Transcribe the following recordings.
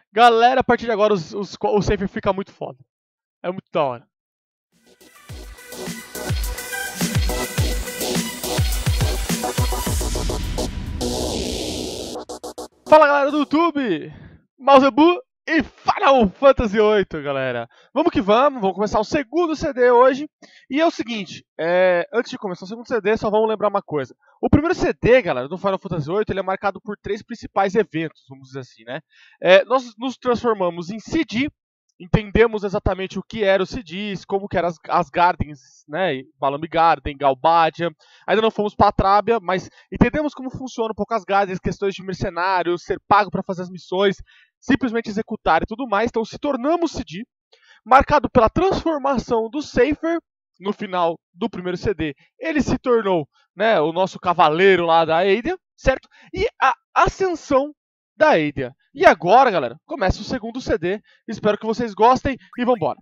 Galera, a partir de agora o Safer fica muito foda. É muito da hora. Fala galera do YouTube, Mausebu e Final Fantasy VIII, galera. Vamos que vamos começar o segundo CD hoje. E é o seguinte, antes de começar o segundo CD, só vamos lembrar uma coisa. O primeiro CD, galera, do Final Fantasy VIII, ele é marcado por 3 principais eventos, vamos dizer assim, né? Nós nos transformamos em CD, entendemos exatamente o que eram os CDs, como que eram as Gardens, né? Balamb Garden, Galbadia. Ainda não fomos para a Trábia, mas entendemos como funciona um pouco as Gardens, questões de mercenários, ser pago para fazer as missões, simplesmente executar e tudo mais. Então se tornamos CD, marcado pela transformação do Safer no final do primeiro CD. Ele se tornou, né, o nosso cavaleiro lá da Aedia, certo? E a ascensão da Aedia. E agora, galera, começa o segundo CD. Espero que vocês gostem e vambora.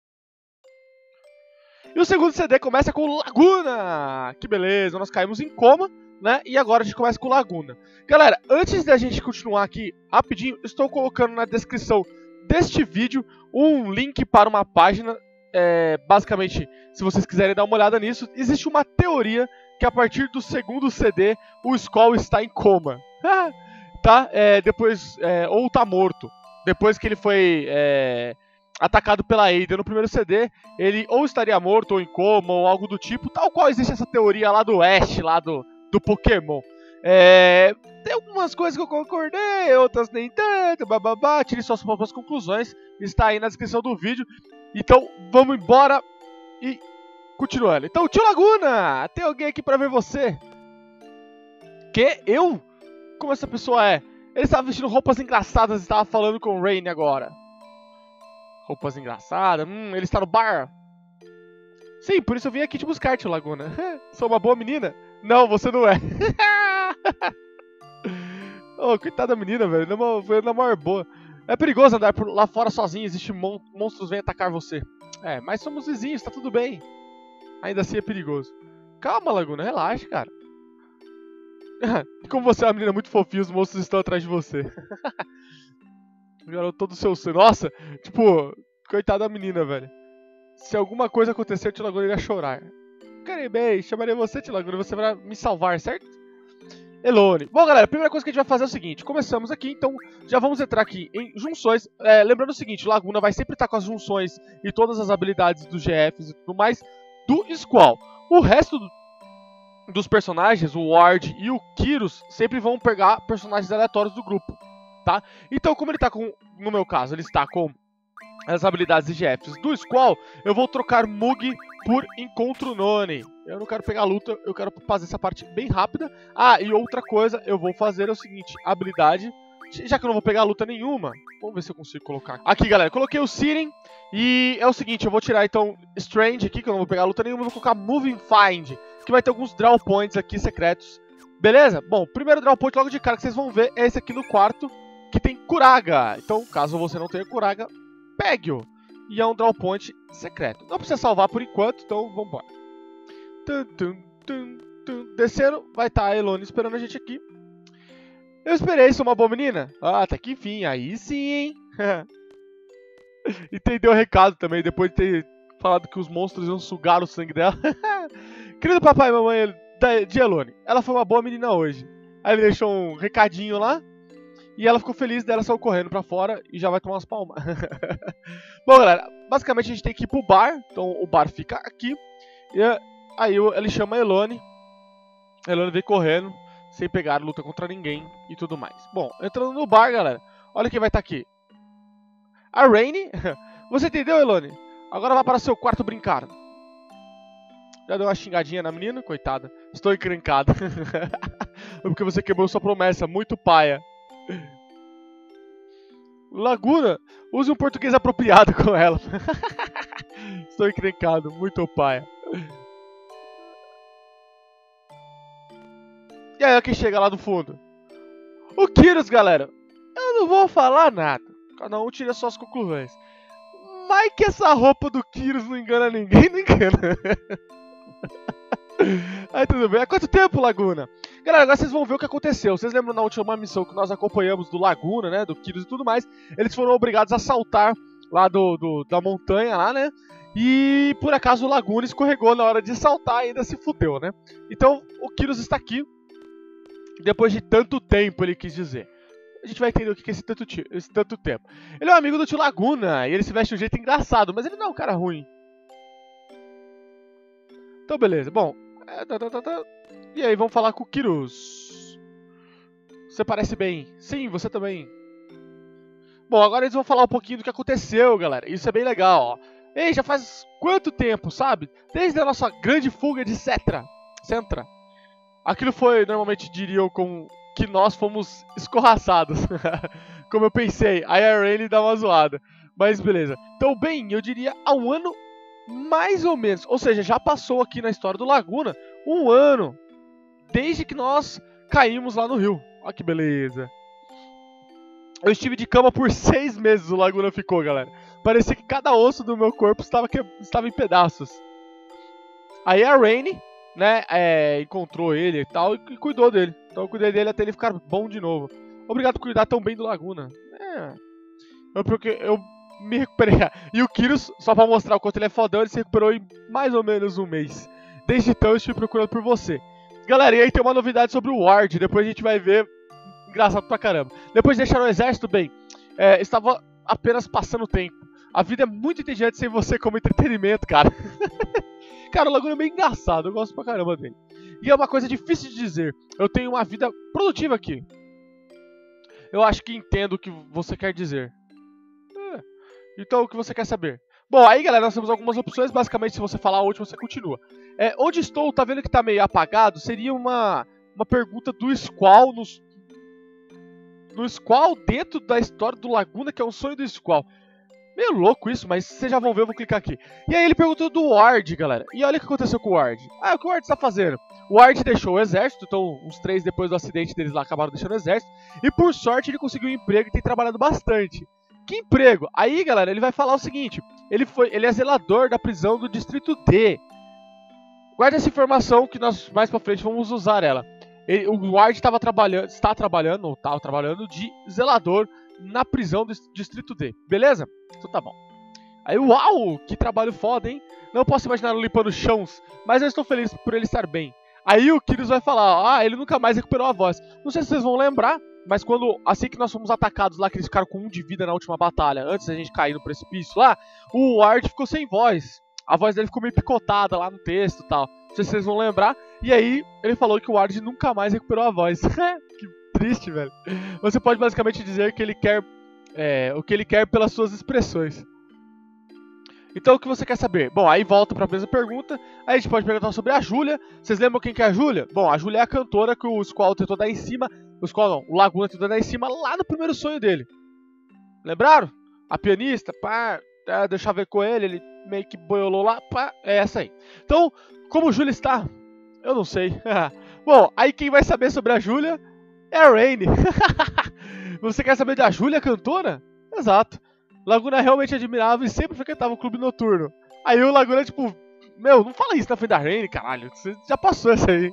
E o segundo CD começa com Laguna. Que beleza, nós caímos em coma, né? E agora a gente começa com Laguna. Galera, antes da gente continuar aqui rapidinho, estou colocando na descrição deste vídeo um link para uma página. Basicamente, se vocês quiserem dar uma olhada nisso, existe uma teoria que a partir do segundo CD o Skoll está em coma. Tá? Ou tá morto. Depois que ele foi atacado pela Aedia no primeiro CD, ele ou estaria morto ou em coma ou algo do tipo, tal qual existe essa teoria lá do Ash, lá do Pokémon. Tem algumas coisas que eu concordei, outras nem tanto, bababá, tire suas próprias conclusões, está aí na descrição do vídeo. Então vamos embora e continuando. Então, tio Laguna, tem alguém aqui pra ver você? Que? Eu? Como essa pessoa é? Ele estava vestindo roupas engraçadas e estava falando com o Rain agora. Roupas engraçadas? Ele está no bar? Sim, por isso eu vim aqui te buscar, tio Laguna. Sou uma boa menina? Não, você não é. Oh, coitada da menina, velho. Foi na maior boa. É perigoso andar lá fora sozinho. Existem monstros vêm atacar você. Mas somos vizinhos, tá tudo bem. Ainda assim é perigoso. Calma, Laguna, relaxa, cara. Como você é uma menina muito fofinha, os monstros estão atrás de você. Garoto todo seu sangue. Nossa, tipo, coitada da menina, velho. Se alguma coisa acontecer, o tio Laguna iria chorar. Caramba, chamaria você, tio Laguna, você vai me salvar, certo? Elone. Bom, galera, a primeira coisa que a gente vai fazer é o seguinte. Começamos aqui, então já vamos entrar aqui em junções. Lembrando o seguinte, Laguna vai sempre estar com as junções e todas as habilidades dos GFs e tudo mais do Squall. O resto dos personagens, o Ward e o Kyrus, sempre vão pegar personagens aleatórios do grupo, tá? Então, como ele tá com, no meu caso, ele está com as habilidades e GFs do Squall, eu vou trocar Mug por Encontro None. Eu não quero pegar luta, eu quero fazer essa parte bem rápida. E outra coisa, eu vou fazer é o seguinte, habilidade, já que eu não vou pegar luta nenhuma, vamos ver se eu consigo colocar aqui, galera. Coloquei o Siren e é o seguinte, eu vou tirar então Strange aqui, que eu não vou pegar luta nenhuma, eu vou colocar Moving Find, que vai ter alguns draw points aqui secretos. Beleza? Bom, primeiro draw point logo de cara que vocês vão ver é esse aqui no quarto, que tem Curaga. Então, caso você não tenha Curaga, pegue-o. E é um draw point secreto. Não precisa salvar por enquanto, então vambora. Descendo, vai estar a Elone esperando a gente aqui. Eu esperei, sou uma boa menina. Até que enfim, aí sim, hein? Entendeu o recado também, depois de ter falado que os monstros iam sugar o sangue dela. Querido papai e mamãe de Elone, ela foi uma boa menina hoje. Aí ele deixou um recadinho lá. E ela ficou feliz dela saiu correndo pra fora e já vai tomar umas palmas. Bom, galera, basicamente a gente tem que ir pro bar. Então o bar fica aqui. E aí ele chama a Elone. A Elone vem correndo, sem pegar luta contra ninguém e tudo mais. Bom, entrando no bar, galera, olha quem vai estar aqui. A Rainy. Você entendeu, Elone? Agora vá para seu quarto brincar. Já deu uma xingadinha na menina, coitada. Estou encrencada. Porque você quebrou sua promessa, muito paia. Laguna, use um português apropriado com ela. Estou encrencado, muito paia. E aí, quem chega lá no fundo? O Kyrus, galera. Eu não vou falar nada. Cada um tira suas conclusões. Mas que essa roupa do Kyrus não engana ninguém, não engana. Aí tudo bem. Há quanto tempo, Laguna? Galera, agora vocês vão ver o que aconteceu. Vocês lembram na última missão que nós acompanhamos do Laguna, né? Do Kyrus e tudo mais. Eles foram obrigados a saltar lá da montanha lá, né? E por acaso o Laguna escorregou na hora de saltar e ainda se fudeu, né? Então o Kyrus está aqui. Depois de tanto tempo, ele quis dizer. A gente vai entender o que é esse tanto tempo. Ele é um amigo do tio Laguna e ele se veste de um jeito engraçado, mas ele não é um cara ruim. Então beleza, bom. E aí, vamos falar com o Kyrus. Você parece bem. Sim, você também. Bom, agora eles vão falar um pouquinho do que aconteceu, galera. Isso é bem legal, ó. Ei, já faz quanto tempo, sabe? Desde a nossa grande fuga de Cetra. Aquilo foi, normalmente diriam, como que nós fomos escorraçados. Como eu pensei. Aí a Rayleigh dá uma zoada. Mas beleza. Então, bem, eu diria há um ano mais ou menos. Ou seja, já passou aqui na história do Laguna um ano. Desde que nós caímos lá no rio. Olha que beleza. Eu estive de cama por 6 meses, o Laguna ficou, galera. Parecia que cada osso do meu corpo estava em pedaços. Aí a Rainy, né, encontrou ele e tal e cuidou dele. Então eu cuidei dele até ele ficar bom de novo. Obrigado por cuidar tão bem do Laguna. Porque eu me recuperei. E o Kyrus, só pra mostrar o quanto ele é fodão, ele se recuperou em mais ou menos um mês. Desde então eu estive procurando por você. Galera, e aí tem uma novidade sobre o Ward, depois a gente vai ver. Engraçado pra caramba. Depois de deixar o exército, bem, estava apenas passando o tempo. A vida é muito entediante sem você como entretenimento, cara. Cara, o Laguna é bem engraçado, eu gosto pra caramba dele. E é uma coisa difícil de dizer. Eu tenho uma vida produtiva aqui. Eu acho que entendo o que você quer dizer. Então, o que você quer saber? Bom, aí, galera, nós temos algumas opções. Basicamente, se você falar a última, você continua. Onde estou, tá vendo que tá meio apagado? Seria uma pergunta do Squall no Squall dentro da história do Laguna, que é um sonho do Squall. Meio louco isso, mas vocês já vão ver, eu vou clicar aqui. E aí ele perguntou do Ward, galera. E olha o que aconteceu com o Ward. O que o Ward está fazendo? O Ward deixou o exército, então uns 3 depois do acidente deles lá acabaram deixando o exército. E por sorte ele conseguiu um emprego e tem trabalhado bastante. Que emprego? Aí, galera, ele vai falar o seguinte. Ele é zelador da prisão do Distrito D. Guarda essa informação que nós mais pra frente vamos usar ela. O Ward está trabalhando de zelador na prisão do Distrito D, beleza? Então tá bom. Aí, uau, que trabalho foda, hein? Não posso imaginar ele limpando chãos, mas eu estou feliz por ele estar bem. Aí o Kyrus vai falar, ele nunca mais recuperou a voz. Não sei se vocês vão lembrar, mas assim que nós fomos atacados lá, que eles ficaram com 1 de vida na última batalha, antes da gente cair no precipício lá, o Ward ficou sem voz. A voz dele ficou meio picotada lá no texto e tal. Não sei se vocês vão lembrar. E aí, ele falou que o Ward nunca mais recuperou a voz. Que triste, velho. Você pode basicamente dizer que ele quer o que ele quer pelas suas expressões. Então, o que você quer saber? Bom, aí volta pra mesma pergunta. Aí a gente pode perguntar sobre a Júlia. Vocês lembram quem que é a Júlia? Bom, a Júlia é a cantora que o Squall tentou dar em cima. O Laguna tentou dar em cima lá no primeiro sonho dele. Lembraram? A pianista, pá, deixa eu ver com ele meio que boiolou lá, pá, é essa aí. Então, como Júlia está? Eu não sei. Bom, aí quem vai saber sobre a Júlia é a Rainy. Você quer saber da Júlia, cantora? Exato. Laguna é realmente admirável e sempre frequentava o clube noturno. Aí o Laguna, tipo, não fala isso na frente da Rainy, caralho. Você já passou essa aí.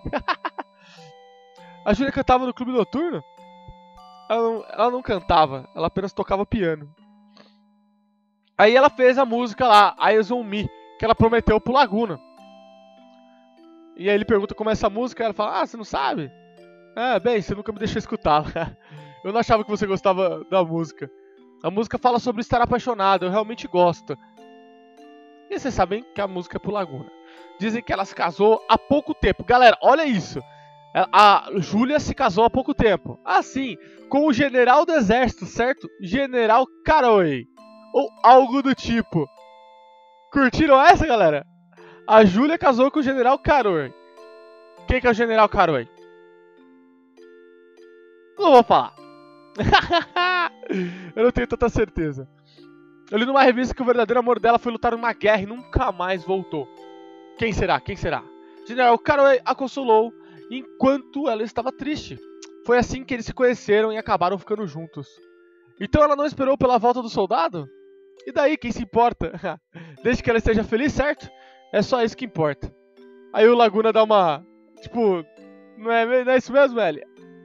A Júlia cantava no clube noturno? Ela não cantava, ela apenas tocava piano. Aí ela fez a música lá, Eyes on Me, que ela prometeu pro Laguna. E aí ele pergunta como é essa música, ela fala, você não sabe? Bem, você nunca me deixou escutá-la. Eu não achava que você gostava da música. A música fala sobre estar apaixonado, eu realmente gosto. E vocês sabem que a música é pro Laguna. Dizem que ela se casou há pouco tempo. Galera, olha isso. A Júlia se casou há pouco tempo. Sim, com o general do exército, certo? General Caroe. Ou algo do tipo. Curtiram essa, galera? A Júlia casou com o General Caroe. Quem que é o General Caroe? Não vou falar. Eu não tenho tanta certeza. Eu li numa revista que o verdadeiro amor dela foi lutar numa guerra e nunca mais voltou. Quem será? Quem será? General Caroe a consolou enquanto ela estava triste. Foi assim que eles se conheceram e acabaram ficando juntos. Então ela não esperou pela volta do soldado? E daí, quem se importa? Desde que ela esteja feliz, certo? É só isso que importa. Aí o Laguna dá uma... Tipo... Não é isso mesmo, Ellie?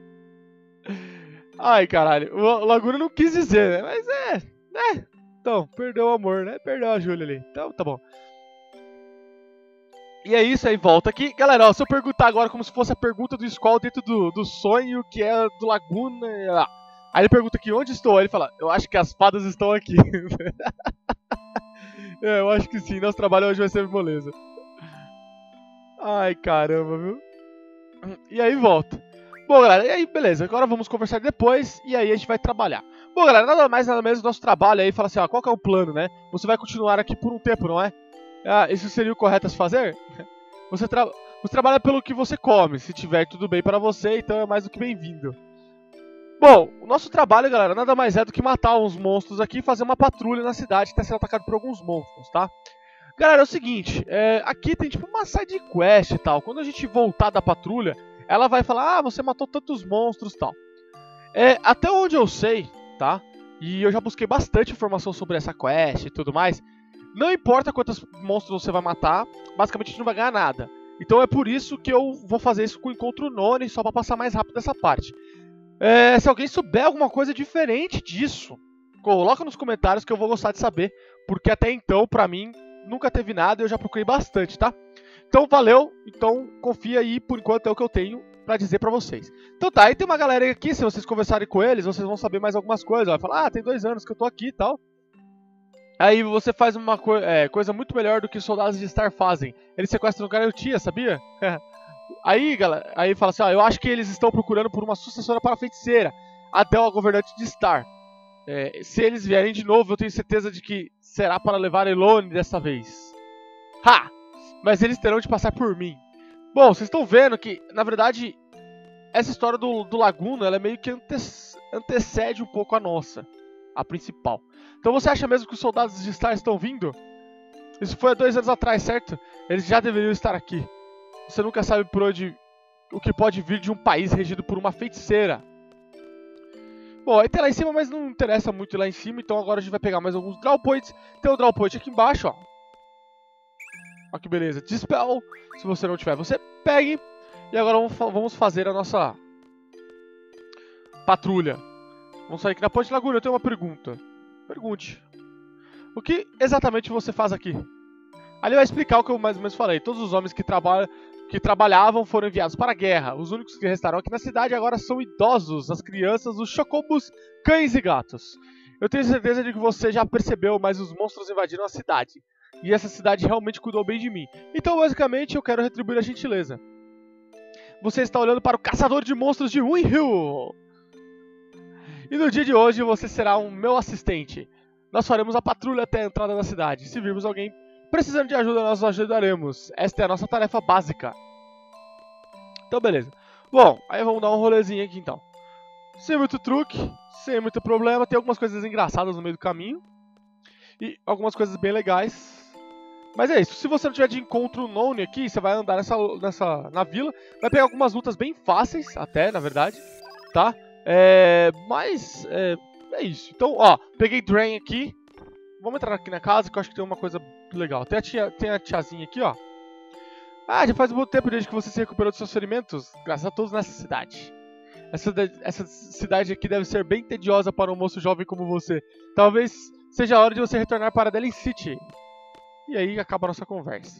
Ai, caralho. O Laguna não quis dizer, né? Mas né? Então, perdeu o amor, né? Perdeu a Júlia ali. Então, tá bom. E é isso aí, volta aqui. Galera, ó, se eu perguntar agora como se fosse a pergunta do Squall dentro do sonho, que é do Laguna. Aí ele pergunta aqui, onde estou? Aí ele fala, eu acho que as fadas estão aqui. Eu acho que sim, nosso trabalho hoje vai ser moleza. Ai, caramba, viu? E aí volta. Bom, galera, e aí, beleza. Agora vamos conversar depois e aí a gente vai trabalhar. Bom, galera, nada mais, nada menos do nosso trabalho aí. Fala assim, ó, qual que é o plano, né? Você vai continuar aqui por um tempo, não é? Ah, isso seria o correto a se fazer? Você trabalha pelo que você come. Se tiver tudo bem para você, então é mais do que bem-vindo. Bom, o nosso trabalho, galera, nada mais é do que matar uns monstros aqui e fazer uma patrulha na cidade que está sendo atacado por alguns monstros, tá? Galera, é o seguinte, aqui tem tipo uma side quest e tal. Quando a gente voltar da patrulha, ela vai falar, você matou tantos monstros e tal. Até onde eu sei, tá? E eu já busquei bastante informação sobre essa quest e tudo mais. Não importa quantos monstros você vai matar, basicamente a gente não vai ganhar nada. Então é por isso que eu vou fazer isso com o encontro Noni, só pra passar mais rápido essa parte. Se alguém souber alguma coisa diferente disso, coloca nos comentários que eu vou gostar de saber. Porque até então, pra mim, nunca teve nada e eu já procurei bastante, tá? Então valeu, então confia aí, por enquanto é o que eu tenho pra dizer pra vocês. Então tá, aí tem uma galera aqui, se vocês conversarem com eles, vocês vão saber mais algumas coisas. Vai falar, tem 2 anos que eu tô aqui e tal. Aí você faz uma coisa muito melhor do que os soldados de Star fazem. Eles sequestram garantia, sabia? Aí, galera, aí fala assim, ó, eu acho que eles estão procurando por uma sucessora para a feiticeira, até o governante de Star. Se eles vierem de novo, eu tenho certeza de que será para levar Elone dessa vez. Ha! Mas eles terão de passar por mim. Bom, vocês estão vendo que, na verdade, essa história do Laguna, ela é meio que antecede um pouco a nossa, a principal. Então você acha mesmo que os soldados de Star estão vindo? Isso foi há 2 anos atrás, certo? Eles já deveriam estar aqui. Você nunca sabe por onde o que pode vir de um país regido por uma feiticeira. Bom, aí tem lá em cima, mas não interessa muito ir lá em cima. Então agora a gente vai pegar mais alguns Draw Points. Tem o Draw Point aqui embaixo, ó. Olha que beleza. Dispel. Se você não tiver, você pegue. E agora vamos fazer a nossa patrulha. Vamos sair aqui na Ponte Laguna. Eu tenho uma pergunta. Pergunte. O que exatamente você faz aqui? Ali vai explicar o que eu mais ou menos falei. Todos os homens que trabalhavam foram enviados para a guerra. Os únicos que restaram aqui na cidade agora são idosos, as crianças, os chocobos, cães e gatos. Eu tenho certeza de que você já percebeu, mas os monstros invadiram a cidade. E essa cidade realmente cuidou bem de mim. Então, basicamente, eu quero retribuir a gentileza. Você está olhando para o caçador de monstros de Winhill. E no dia de hoje, você será o meu assistente. Nós faremos a patrulha até a entrada da cidade. Se virmos alguém precisando de ajuda, nós ajudaremos. Esta é a nossa tarefa básica. Então, beleza. Bom, aí vamos dar um rolezinho aqui, então. Sem muito truque, sem muito problema. Tem algumas coisas engraçadas no meio do caminho. E algumas coisas bem legais. Mas é isso. Se você não tiver de encontro Noni aqui, você vai andar na vila. Vai pegar algumas lutas bem fáceis, até, na verdade. Tá? Mas é isso. Então, ó, peguei Drain aqui. Vamos entrar aqui na casa que eu acho que tem uma coisa legal. Tem a tiazinha aqui, ó. Já faz um bom tempo desde que você se recuperou dos seus ferimentos. Graças a todos nessa cidade. Essa cidade aqui deve ser bem tediosa para um moço jovem como você. Talvez seja a hora de você retornar para Delin City. E aí acaba a nossa conversa.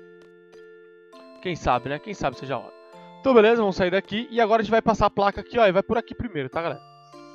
Quem sabe, né? Quem sabe seja a hora. Então beleza, vamos sair daqui. E agora a gente vai passar a placa aqui, ó. E vai por aqui primeiro, tá, galera?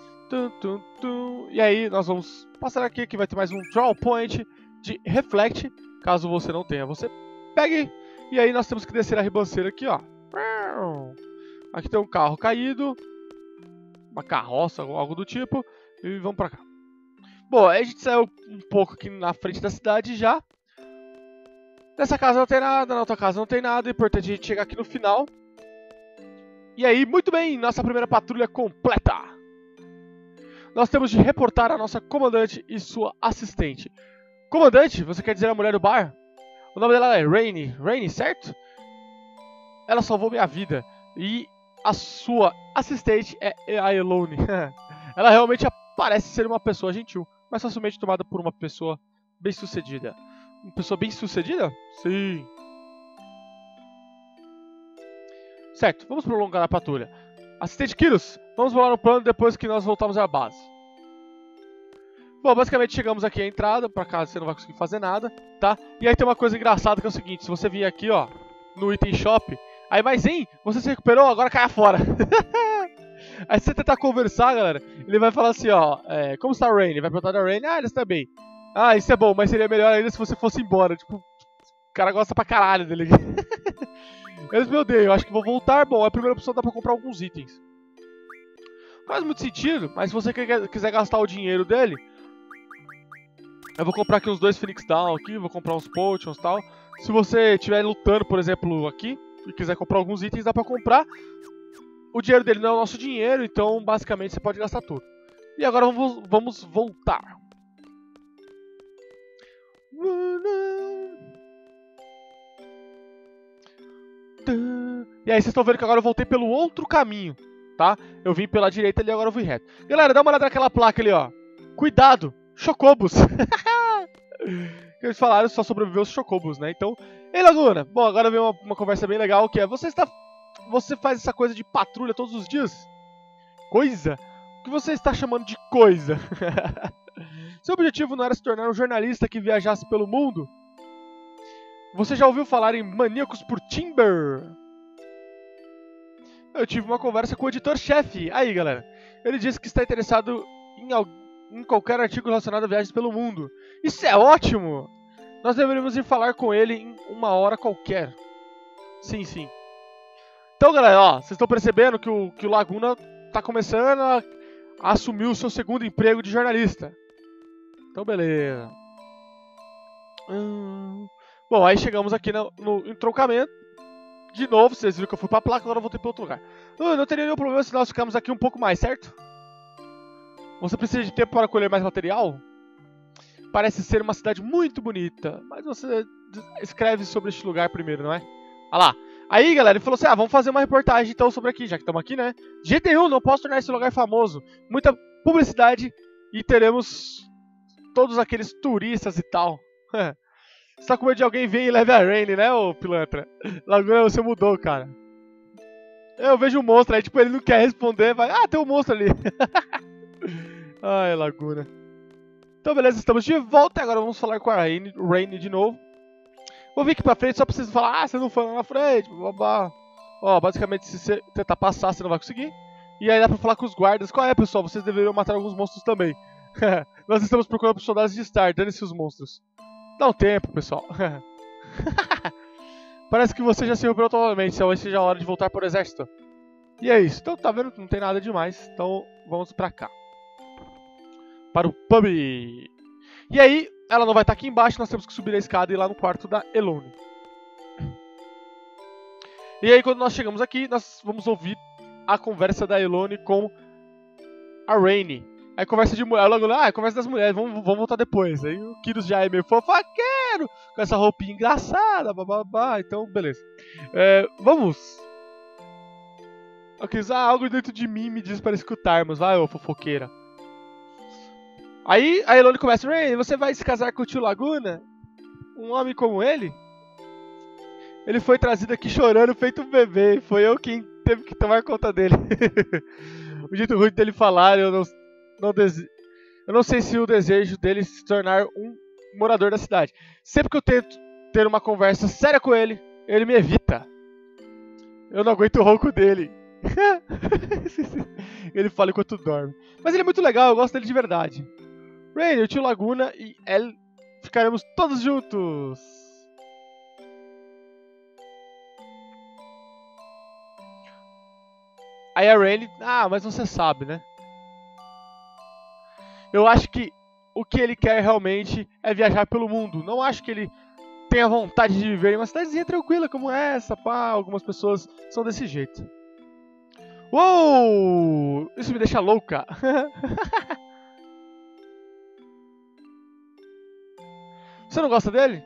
E aí nós vamos passar aqui, que vai ter mais um Draw Point de Reflect. Caso você não tenha, você pegue. E aí nós temos que descer a ribanceira aqui, ó. Aqui tem um carro caído. Uma carroça, algo do tipo. E vamos pra cá. Bom, aí a gente saiu um pouco aqui na frente da cidade já. Nessa casa não tem nada, na outra casa não tem nada. É importante a gente chegar aqui no final. E aí, muito bem, nossa primeira patrulha completa. Nós temos de reportar a nossa comandante e sua assistente. Comandante, você quer dizer a mulher do bar? O nome dela é Rainy. Rainy, certo? Ela salvou minha vida. E a sua assistente é a Elone. Ela realmente parece ser uma pessoa gentil, mas facilmente tomada por uma pessoa bem-sucedida. Uma pessoa bem-sucedida? Sim. Certo, vamos prolongar a patrulha. Assistente Kyros, vamos rolar no plano depois que nós voltarmos à base. Bom, basicamente chegamos aqui à entrada, pra cá você não vai conseguir fazer nada, tá? E aí tem uma coisa engraçada que é o seguinte, se você vir aqui, ó, no item shop, aí mas hein, você se recuperou, agora caia fora. Aí se você tentar conversar, galera, ele vai falar assim, ó, como está a Rain? Ele vai perguntar da Rain, ele está bem. Ah, isso é bom, mas seria melhor ainda se você fosse embora, tipo, o cara gosta pra caralho dele. Eles me odeiam, acho que vou voltar, bom, a primeira opção dá pra comprar alguns itens. Faz muito sentido, mas se você quiser gastar o dinheiro dele, eu vou comprar aqui uns 2 Phoenix Down aqui, vou comprar uns Potions e tal. Se você estiver lutando, por exemplo, aqui, e quiser comprar alguns itens, dá pra comprar. O dinheiro dele não é o nosso dinheiro, então basicamente você pode gastar tudo. E agora vamos voltar. E aí vocês estão vendo que agora eu voltei pelo outro caminho, tá? Eu vim pela direita ali e agora eu vim reto. Galera, dá uma olhada naquela placa ali, ó. Cuidado, Chocobos. Eles falaram só sobreviveu os Chocobos, né? Então, ei Laguna, bom, agora vem uma conversa bem legal que é, você faz essa coisa de patrulha todos os dias? Coisa? O que você está chamando de coisa? Seu objetivo não era se tornar um jornalista que viajasse pelo mundo? Você já ouviu falar em maníacos por Timber? Eu tive uma conversa com o editor-chefe. Aí, galera. Ele disse que está interessado em qualquer artigo relacionado a viagens pelo mundo. Isso é ótimo! Nós deveríamos ir falar com ele em uma hora qualquer. Sim, sim. Então, galera, ó, vocês estão percebendo que o Laguna tá começando a assumir o seu segundo emprego de jornalista. Então, beleza. Bom, aí chegamos aqui no entroncamento. De novo, vocês viram que eu fui pra placa, agora eu voltei pra outro lugar. Não teria nenhum problema se nós ficarmos aqui um pouco mais, certo? Você precisa de tempo para colher mais material? Parece ser uma cidade muito bonita, mas você escreve sobre este lugar primeiro, não é? Olha lá. Aí, galera, ele falou assim, vamos fazer uma reportagem então sobre aqui, já que estamos aqui, né? De jeito nenhum, não posso tornar esse lugar famoso. Muita publicidade e teremos todos aqueles turistas e tal. Você tá com medo de alguém vir e leve a Rain, né, ô pilantra? Laguna, você mudou, cara. Eu vejo um monstro aí, tipo, ele não quer responder, vai... tem um monstro ali. Ai, Laguna. Então, beleza, estamos de volta. Agora vamos falar com a Rain de novo. Vou vir aqui pra frente, só preciso falar, você não foi lá na frente, blá. Ó, basicamente, se você tentar passar, você não vai conseguir. E aí dá pra falar com os guardas. Qual é, pessoal? Vocês deveriam matar alguns monstros também. Nós estamos procurando por soldados de Star, dane-se os monstros. Dá um tempo, pessoal. Parece que você já se recuperou totalmente, talvez seja a hora de voltar para o exército. E é isso. Então, tá vendo que não tem nada demais. Então, vamos pra cá. Para o pub. E aí, ela não vai estar aqui embaixo, nós temos que subir a escada e ir lá no quarto da Elone. E aí, quando nós chegamos aqui, nós vamos ouvir a conversa da Elone com a Rain. Aí conversa de mulher, logo lá, conversa das mulheres, vamos voltar depois. Aí o Kyros já é meio fofoqueiro, com essa roupinha engraçada, bababá, então beleza. Vamos. O Kyros, algo dentro de mim me diz para escutarmos, vai, ô fofoqueira. Aí a Elone começa, Rain, você vai se casar com o tio Laguna? Um homem como ele? Ele foi trazido aqui chorando, feito um bebê, foi eu quem teve que tomar conta dele. O jeito ruim dele falar, eu não sei se o desejo dele se tornar um morador da cidade. Sempre que eu tento ter uma conversa séria com ele, ele me evita. Eu não aguento o ronco dele. Ele fala enquanto dorme. Mas ele é muito legal, eu gosto dele de verdade. Rain, o tio Laguna e El ficaremos todos juntos. Aí a Rain, mas você sabe, né? Eu acho que o que ele quer realmente é viajar pelo mundo. Não acho que ele tenha vontade de viver em uma cidadezinha tranquila como essa, pá. Algumas pessoas são desse jeito. Uou! Isso me deixa louca. Você não gosta dele?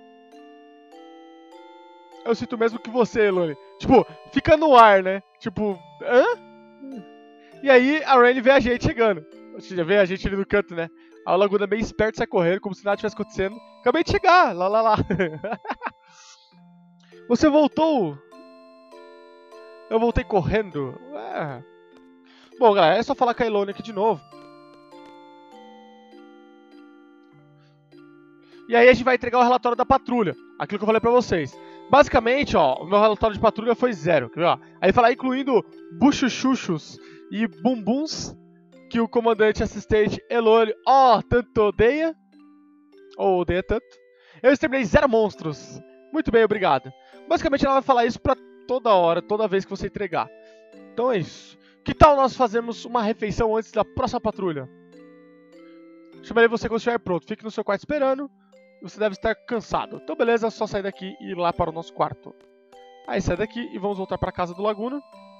Eu sinto mesmo que você, Elone. Tipo, fica no ar, né? Tipo, hã? E aí a Rain vê a gente chegando. Você já vê a gente ali no canto, né? A Laguna bem esperto sai correndo, como se nada tivesse acontecendo. Acabei de chegar, lá. Você voltou? Eu voltei correndo. É. Bom, galera, é só falar com a Elone aqui de novo. E aí a gente vai entregar o relatório da patrulha. Aquilo que eu falei pra vocês. Basicamente, ó, o meu relatório de patrulha foi 0. Quer ver, ó? Aí fala incluindo buchuchuchos e bumbuns que o comandante assistente Elone, tanto odeia. Ou odeia tanto. Eu exterminei 0 monstros. Muito bem, obrigado. Basicamente ela vai falar isso pra toda hora, toda vez que você entregar. Então é isso. Que tal nós fazermos uma refeição antes da próxima patrulha? Chamarei você quando estiver pronto. Fique no seu quarto esperando. Você deve estar cansado. Então beleza, é só sair daqui e ir lá para o nosso quarto. Aí sai daqui e vamos voltar para a casa do Laguna.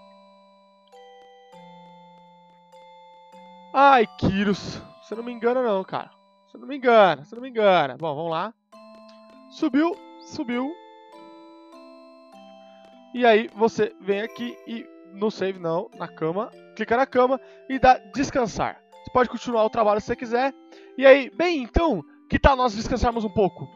Ai, Kyros. Você não me engana não, cara. Você não me engana, você não me engana. Bom, vamos lá. Subiu, subiu. E aí você vem aqui e no save não, na cama. Clica na cama e dá descansar. Você pode continuar o trabalho se você quiser. E aí, bem, então, que tal nós descansarmos um pouco?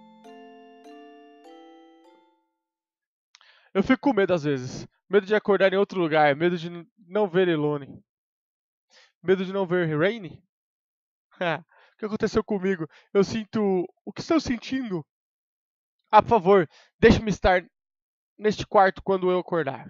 Eu fico com medo às vezes. Medo de acordar em outro lugar. Medo de não ver Elone. Medo de não ver Raine. O que aconteceu comigo? Eu sinto... O que estou sentindo? Ah, por favor, deixe-me estar neste quarto quando eu acordar.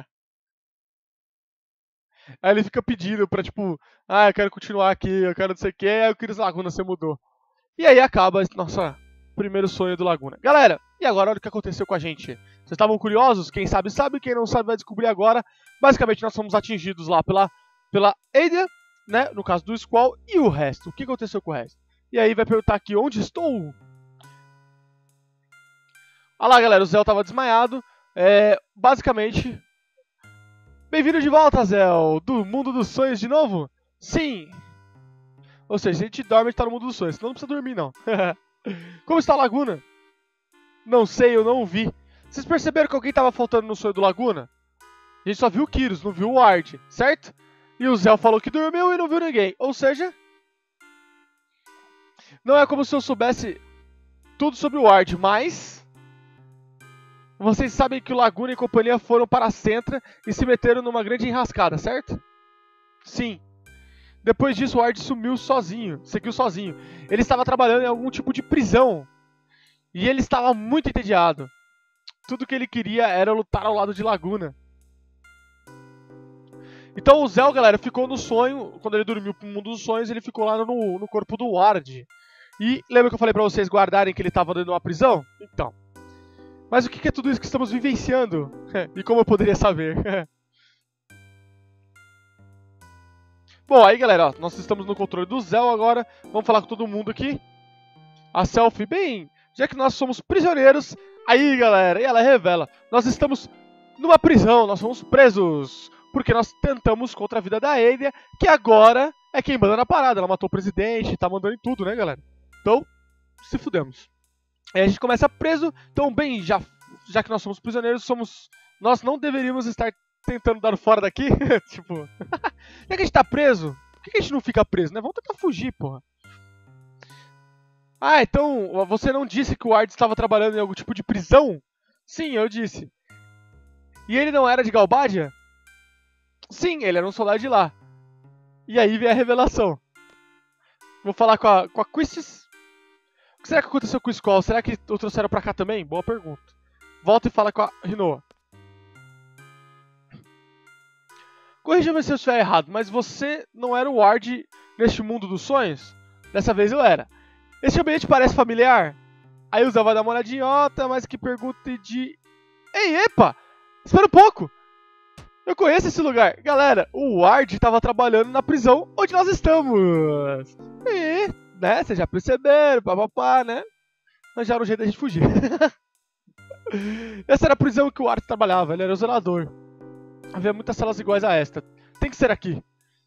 Aí ele fica pedindo pra, tipo... eu quero continuar aqui, eu quero não sei o que. Aí o Kyros Laguna, você mudou. E aí acaba nosso primeiro sonho do Laguna. Galera, e agora olha o que aconteceu com a gente. Vocês estavam curiosos? Quem sabe sabe, quem não sabe vai descobrir agora. Basicamente nós fomos atingidos lá pela Ada, né? No caso do Squall, e o resto. O que aconteceu com o resto? E aí vai perguntar aqui, onde estou? Olha lá, galera, o Zéu tava desmaiado. Basicamente... Bem-vindo de volta, Zéu! Do mundo dos sonhos de novo? Sim! Ou seja, a gente dorme e tá no mundo dos sonhos, senão não precisa dormir, não. Como está a Laguna? Não sei, eu não vi. Vocês perceberam que alguém tava faltando no sonho do Laguna? A gente só viu o Kyros, não viu o Ward, certo? E o Zéu falou que dormiu e não viu ninguém. Ou seja... Não é como se eu soubesse tudo sobre o Ward, mas... Vocês sabem que o Laguna e companhia foram para a Centra e se meteram numa grande enrascada, certo? Sim. Depois disso, o Ward sumiu sozinho, seguiu sozinho. Ele estava trabalhando em algum tipo de prisão. E ele estava muito entediado. Tudo que ele queria era lutar ao lado de Laguna. Então o Zéu, galera, ficou no sonho. Quando ele dormiu pro mundo dos sonhos, ele ficou lá no corpo do Ward. E lembra que eu falei pra vocês guardarem que ele estava dentro de uma prisão? Então. Mas o que é tudo isso que estamos vivenciando? E como eu poderia saber? Bom, aí galera, ó, nós estamos no controle do Zéu agora. Vamos falar com todo mundo aqui. A Selfie, bem, já que nós somos prisioneiros. Aí galera, e ela revela. Nós estamos numa prisão, nós somos presos. Porque nós tentamos contra a vida da Ada, que agora é quem manda na parada. Ela matou o presidente, tá mandando em tudo, né galera? Então, se fudemos. Aí a gente começa preso, então bem, já que nós somos prisioneiros, nós não deveríamos estar tentando dar fora daqui, tipo, já que a gente tá preso, por que a gente não fica preso, né? Vamos tentar fugir, porra. Ah, então, você não disse que o Ward estava trabalhando em algum tipo de prisão? Sim, eu disse. E ele não era de Galbadia? Sim, ele era um soldado de lá. E aí vem a revelação. Vou falar com a Quistis. O que será que aconteceu com o Squall? Será que o trouxeram pra cá também? Boa pergunta. Volta e fala com a Rinoa. Corrija-me se eu estiver errado, mas você não era o Ward neste mundo dos sonhos? Dessa vez eu era. Este ambiente parece familiar? Aí o Zé vai dar uma olhadinha, mas que pergunta de... Ei, epa! Espera um pouco! Eu conheço esse lugar. Galera, o Ward estava trabalhando na prisão onde nós estamos. E, né, vocês já perceberam, papapá, né? Arranjaram um jeito da gente fugir. Essa era a prisão que o Ward trabalhava, ele era o zelador. Havia muitas salas iguais a esta. Tem que ser aqui.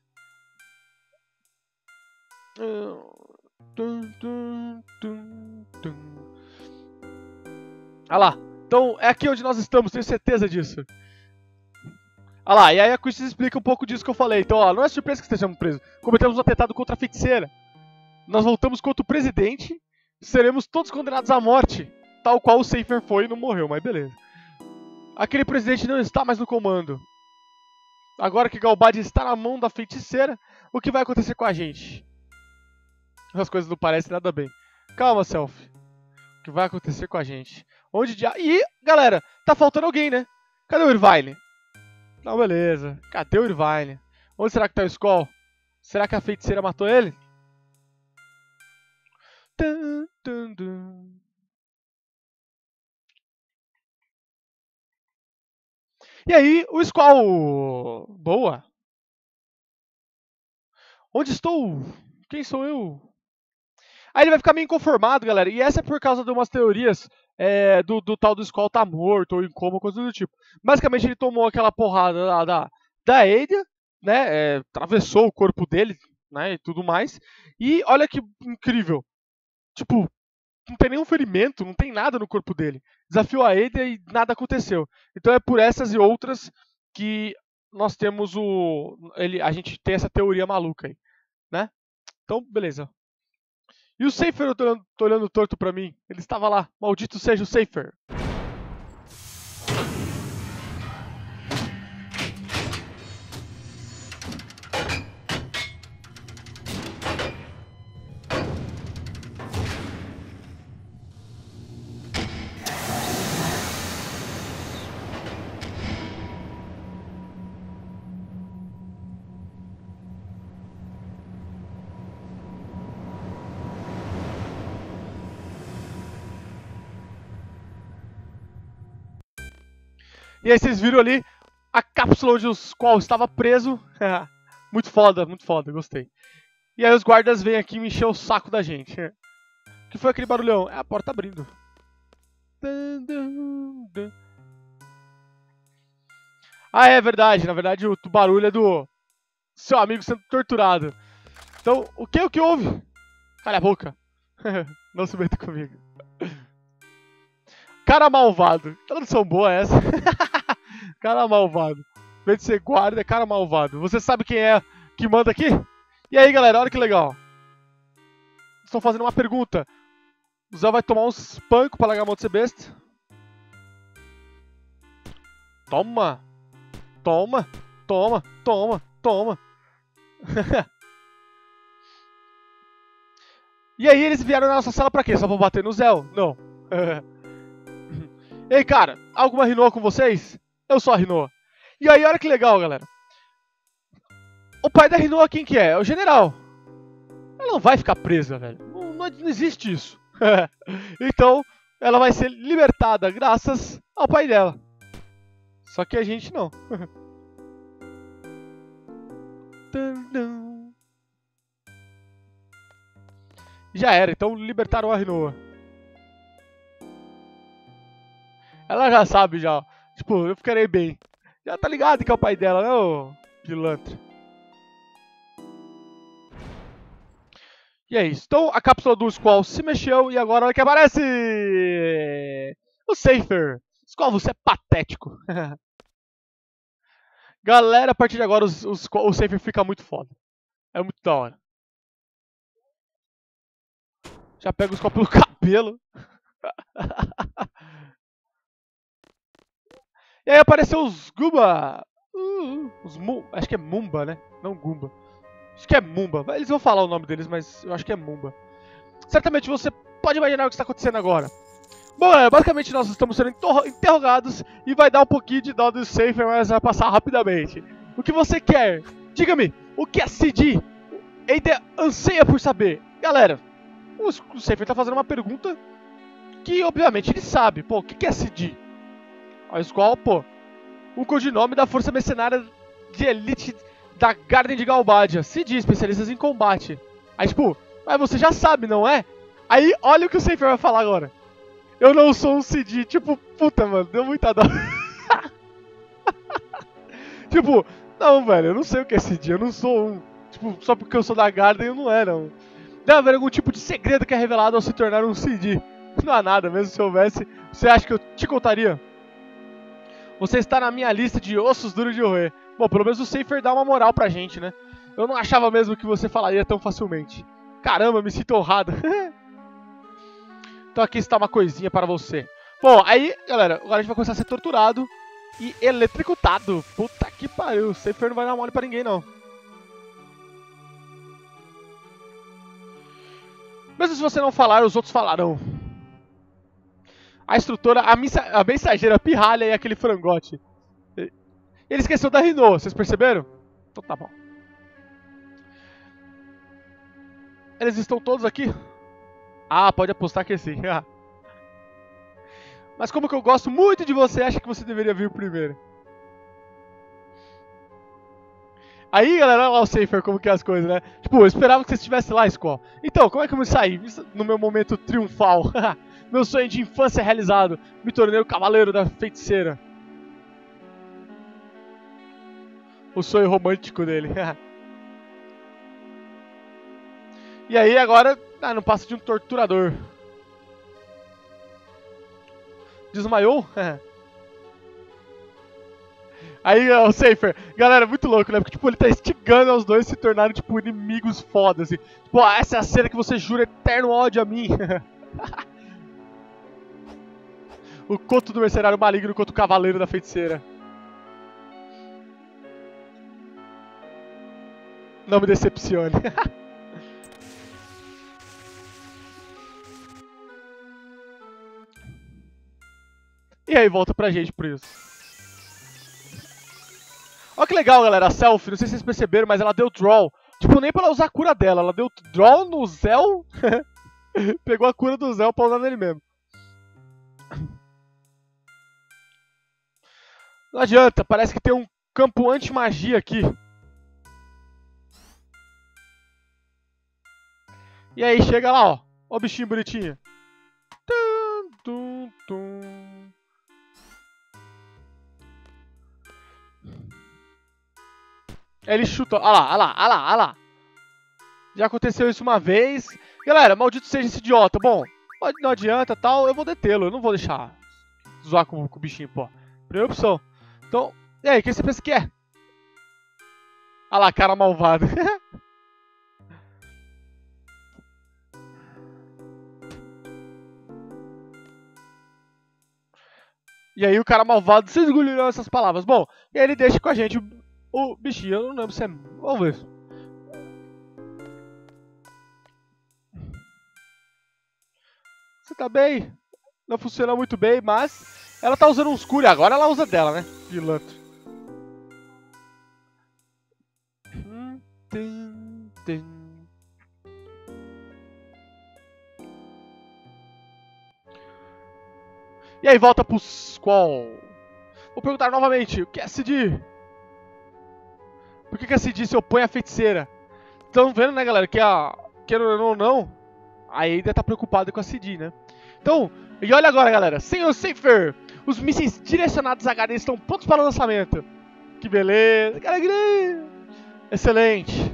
Ah lá. Então é aqui onde nós estamos, tenho certeza disso. Ah lá, e aí a Quistis explica um pouco disso que eu falei. Então, ó, não é surpresa que estejamos presos. Cometemos um atentado contra a feiticeira. Nós voltamos contra o presidente. Seremos todos condenados à morte. Tal qual o Safer foi e não morreu, mas beleza. Aquele presidente não está mais no comando. Agora que Galbad está na mão da feiticeira, o que vai acontecer com a gente? As coisas não parecem nada bem. Calma, Selfie. O que vai acontecer com a gente? Onde dia... Ih, galera, tá faltando alguém, né? Cadê o Irvine? Não, beleza. Cadê o Irvine? Onde será que tá o Skoll? Será que a feiticeira matou ele? Tum, tum, tum. E aí, o Skoll... Boa. Onde estou? Quem sou eu? Aí ele vai ficar meio inconformado, galera. E essa é por causa de umas teorias do tal do Skoll tá morto ou em coma, coisa do tipo. Basicamente ele tomou aquela porrada lá da Ada, né? Atravessou o corpo dele, né? E tudo mais. E olha que incrível. Tipo, não tem nenhum ferimento, não tem nada no corpo dele. Desafiou a Ada e nada aconteceu. Então é por essas e outras que nós temos a gente tem essa teoria maluca aí, né? Então, beleza. E o Seifer, eu tô olhando torto pra mim. Ele estava lá. Maldito seja o Seifer. E aí vocês viram ali a cápsula onde o Skoll estava preso. Muito foda, gostei. E aí os guardas vêm aqui me encher o saco da gente. O que foi aquele barulhão? É a porta abrindo. Ah, é verdade. Na verdade o barulho é do seu amigo sendo torturado. Então, o que houve? Cala a boca. Não se meta comigo. Cara malvado. Que tradução boa é essa? Cara malvado. Em vez de ser guarda, é cara malvado. Você sabe quem é que manda aqui? E aí, galera, olha que legal. Estão fazendo uma pergunta. O Zé vai tomar uns pancos pra largar a mão de ser besta. Toma. Toma. Toma. Toma. Toma. E aí eles vieram na nossa sala pra quê? Só pra bater no Zé? Não. Ei, cara, alguma Rinoa com vocês? Eu sou a Rinoa. E aí, olha que legal, galera. O pai da Rinoa quem que é? É o general. Ela não vai ficar presa, velho. Não existe isso. Então, ela vai ser libertada graças ao pai dela. Só que a gente não. Já era, então libertaram a Rinoa. Ela já sabe, já. Tipo, eu ficarei bem. Já tá ligado que é o pai dela, né, ô pilantra? E é isso. Então a cápsula do Skoll se mexeu e agora olha que aparece! O Seifer. Skoll, você é patético. Galera, a partir de agora o Seifer fica muito foda. É muito da hora. Já pega o Skoll pelo cabelo. E aí apareceu os Goomba. Acho que é Mumba, né? Não Goomba. Acho que é Mumba. Eles vão falar o nome deles, mas eu acho que é Mumba. Certamente você pode imaginar o que está acontecendo agora. Bom, basicamente nós estamos sendo interrogados e vai dar um pouquinho de dó do Seifer, mas vai passar rapidamente. O que você quer? Diga-me, o que é CD? Ada anseia por saber. Galera, o Seifer está fazendo uma pergunta que obviamente ele sabe. Pô, o que é CD? A Skoll, pô, o codinome da força mercenária de elite da Garden de Galbadia. CD, especialistas em combate. Aí tipo, mas você já sabe, não é? Aí olha o que o Seifer vai falar agora. Eu não sou um CD. Tipo, puta, mano, deu muita dó. Tipo, não, velho, eu não sei o que é CD. Eu não sou um. Tipo, só porque eu sou da Garden eu não era um. Deve haver algum tipo de segredo que é revelado ao se tornar um CD. Não há nada, mesmo se houvesse. Você acha que eu te contaria? Você está na minha lista de ossos duros de roer. Bom, pelo menos o Seifer dá uma moral pra gente, né? Eu não achava mesmo que você falaria tão facilmente. Caramba, me sinto honrado. Então aqui está uma coisinha para você. Bom, aí, galera, agora a gente vai começar a ser torturado. E eletricutado. Puta que pariu. O Safer não vai dar mole pra ninguém, não. Mesmo se você não falar, os outros falarão. A instrutora, a mensageira, a pirralha e aquele frangote. Ele esqueceu da Renault, vocês perceberam? Então tá bom. Eles estão todos aqui? Ah, pode apostar que sim. Mas como que eu gosto muito de você, acha que você deveria vir primeiro. Aí, galera, olha lá o Safer, como que é as coisas, né? Tipo, eu esperava que você estivesse lá, Squall. Então, como é que eu me saí? No meu momento triunfal. Meu sonho de infância realizado. Me tornei o cavaleiro da feiticeira. O sonho romântico dele. E aí, agora, não passa de um torturador. Desmaiou? Aí, o Safer, galera, muito louco, né? Porque, tipo, ele tá instigando os dois se tornarem, tipo, inimigos fodas, assim. Tipo, essa é a cena que você jura eterno ódio a mim. O conto do mercenário maligno contra o cavaleiro da feiticeira. Não me decepcione. E aí, volta pra gente por isso. Olha que legal, galera, a Selfie, não sei se vocês perceberam, mas ela deu draw. Tipo, nem pra ela usar a cura dela, ela deu draw no Zell. Pegou a cura do Zell pra usar nele mesmo. Não adianta, parece que tem um campo anti-magia aqui. E aí, chega lá, ó. Ó o bichinho bonitinho. Tum, tum, tum. Ele chuta, olha lá, olha lá, olha lá, olha lá. Já aconteceu isso uma vez. Galera, maldito seja esse idiota. Bom, não adianta tal, eu vou detê-lo. Eu não vou deixar zoar com o bichinho, pô. Primeira opção. Então, e aí, o que você pensa que é? Olha lá, cara malvado. E aí o cara malvado, vocês engoliram essas palavras. Bom, e aí ele deixa com a gente o bichinho. Eu não lembro se é... Vamos ver. Você tá bem? Não funciona muito bem, mas... Ela tá usando uns cure, agora ela usa dela, né? Pilantra. E aí volta pro Squall. Vou perguntar novamente, o que é CD? Por que a CD se opõe à feiticeira? Estão vendo, né, galera, que a... Querendo ou não, a Ada tá preocupada com a CD, né? Então, e olha agora, galera. Senhor Safer, os mísseis direcionados HD estão prontos para o lançamento. Que beleza, que alegria. Excelente.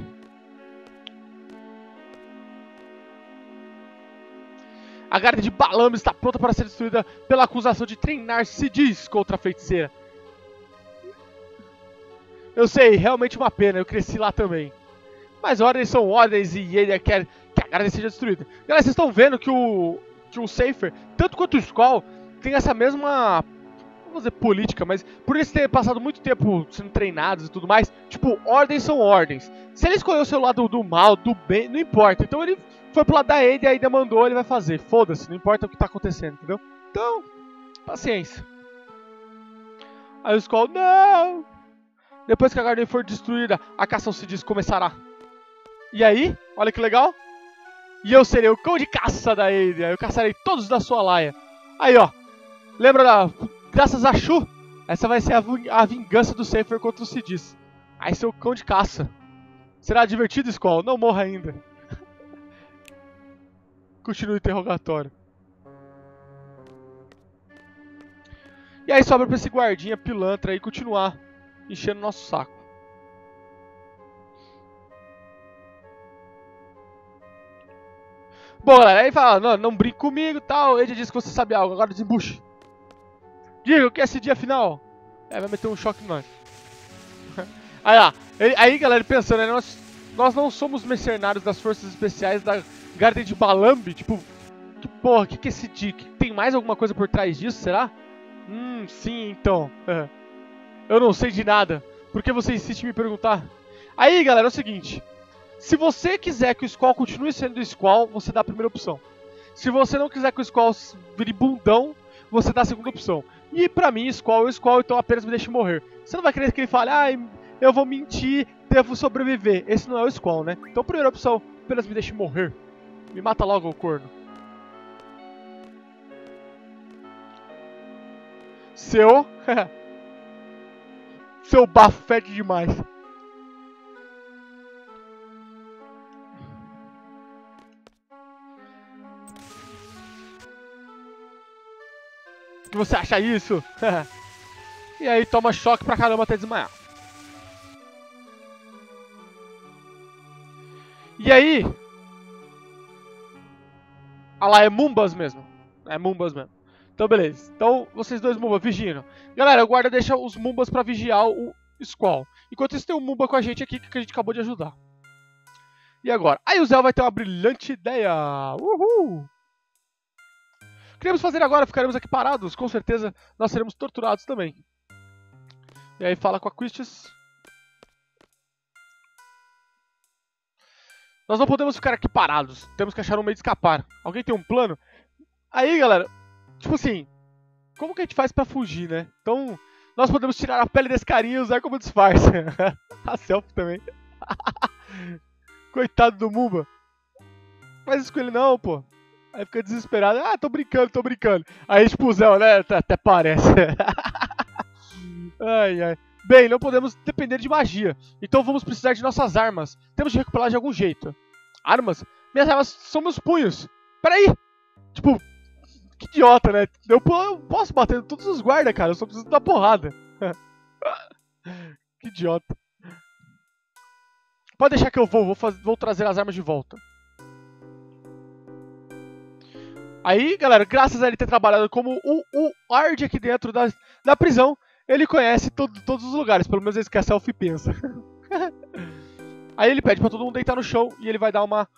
A guarda de Balamb está pronta para ser destruída pela acusação de treinar CDs contra a feiticeira. Eu sei, realmente uma pena, eu cresci lá também. Mas ordens são ordens e ele quer que a guarda seja destruída. Galera, vocês estão vendo que o Safer, tanto quanto o Squall, tem essa mesma, não vou dizer política, mas por eles terem passado muito tempo sendo treinados e tudo mais, tipo, ordens são ordens. Se ele escolheu o seu lado do mal, do bem, não importa. Então ele foi pro lado da Ada e a Ada mandou, ele vai fazer. Foda-se, não importa o que tá acontecendo, entendeu? Então, paciência. Aí o Squall, não! Depois que a Guardian for destruída, a caça aos CDs começará. E aí, olha que legal. E eu serei o cão de caça da Ada. Eu caçarei todos da sua laia. Aí, ó. Lembra da... Graças a Shu, essa vai ser a vingança do Safer contra os CDs. Aí seu cão de caça. Será divertido, Squall? Não morra ainda. Continua o interrogatório. E aí sobra pra esse guardinha pilantra aí continuar enchendo nosso saco. Bom, galera, aí fala, não brinque comigo e tal. Ele já disse que você sabe algo, agora desembuche. Diga, o que é esse dia final? É, vai meter um choque em nós. Aí, ó, aí, galera, pensando, né, nós não somos mercenários das forças especiais da Guarda de Balamb. Tipo, que porra, que é esse dia? Tem mais alguma coisa por trás disso, será? Sim, então. Eu não sei de nada. Por que você insiste em me perguntar? Aí, galera, é o seguinte. Se você quiser que o Squall continue sendo Squall, você dá a primeira opção. Se você não quiser que o Squall vire bundão, você dá a segunda opção. E pra mim, Squall é o Squall, então apenas me deixe morrer. Você não vai querer que ele fale, eu vou mentir, devo sobreviver. Esse não é o Squall, né? Então, primeira opção, apenas me deixe morrer. Me mata logo, o corno. Seu... Seu bafo fede demais. O que você acha isso? E aí toma choque pra caramba até desmaiar. E aí... Ah lá, é Mumbas mesmo. É Mumbas mesmo. Então beleza. Então vocês dois Mumbas vigiando. Galera, o guarda deixa os Mumbas pra vigiar o Squall. Enquanto isso tem um Mumba com a gente aqui que a gente acabou de ajudar. E agora? Aí o Zé vai ter uma brilhante ideia. Uhul! O que queremos fazer agora? Ficaremos aqui parados. Com certeza nós seremos torturados também. E aí fala com a Quistis. Nós não podemos ficar aqui parados. Temos que achar um meio de escapar. Alguém tem um plano? Aí, galera, tipo assim, como que a gente faz pra fugir, né? Então, nós podemos tirar a pele desse carinha e usar como disfarce. A selfie também. Coitado do Mumba. Faz isso com ele não, pô. Aí fica desesperado. Ah, tô brincando, tô brincando. Aí, tipo, o Zé, né? Até parece. Ai, ai. Bem, não podemos depender de magia. Então vamos precisar de nossas armas. Temos de recuperar de algum jeito. Armas? Minhas armas são meus punhos. Peraí. Tipo, que idiota, né? Eu posso bater em todos os guardas, cara. Eu só preciso dar porrada. Que idiota. Pode deixar que eu vou trazer as armas de volta. Aí, galera, graças a ele ter trabalhado como o Ard aqui dentro da prisão, ele conhece todos os lugares. Pelo menos ele esquece a selfie pensa. Aí ele pede pra todo mundo deitar no chão e ele vai dar uma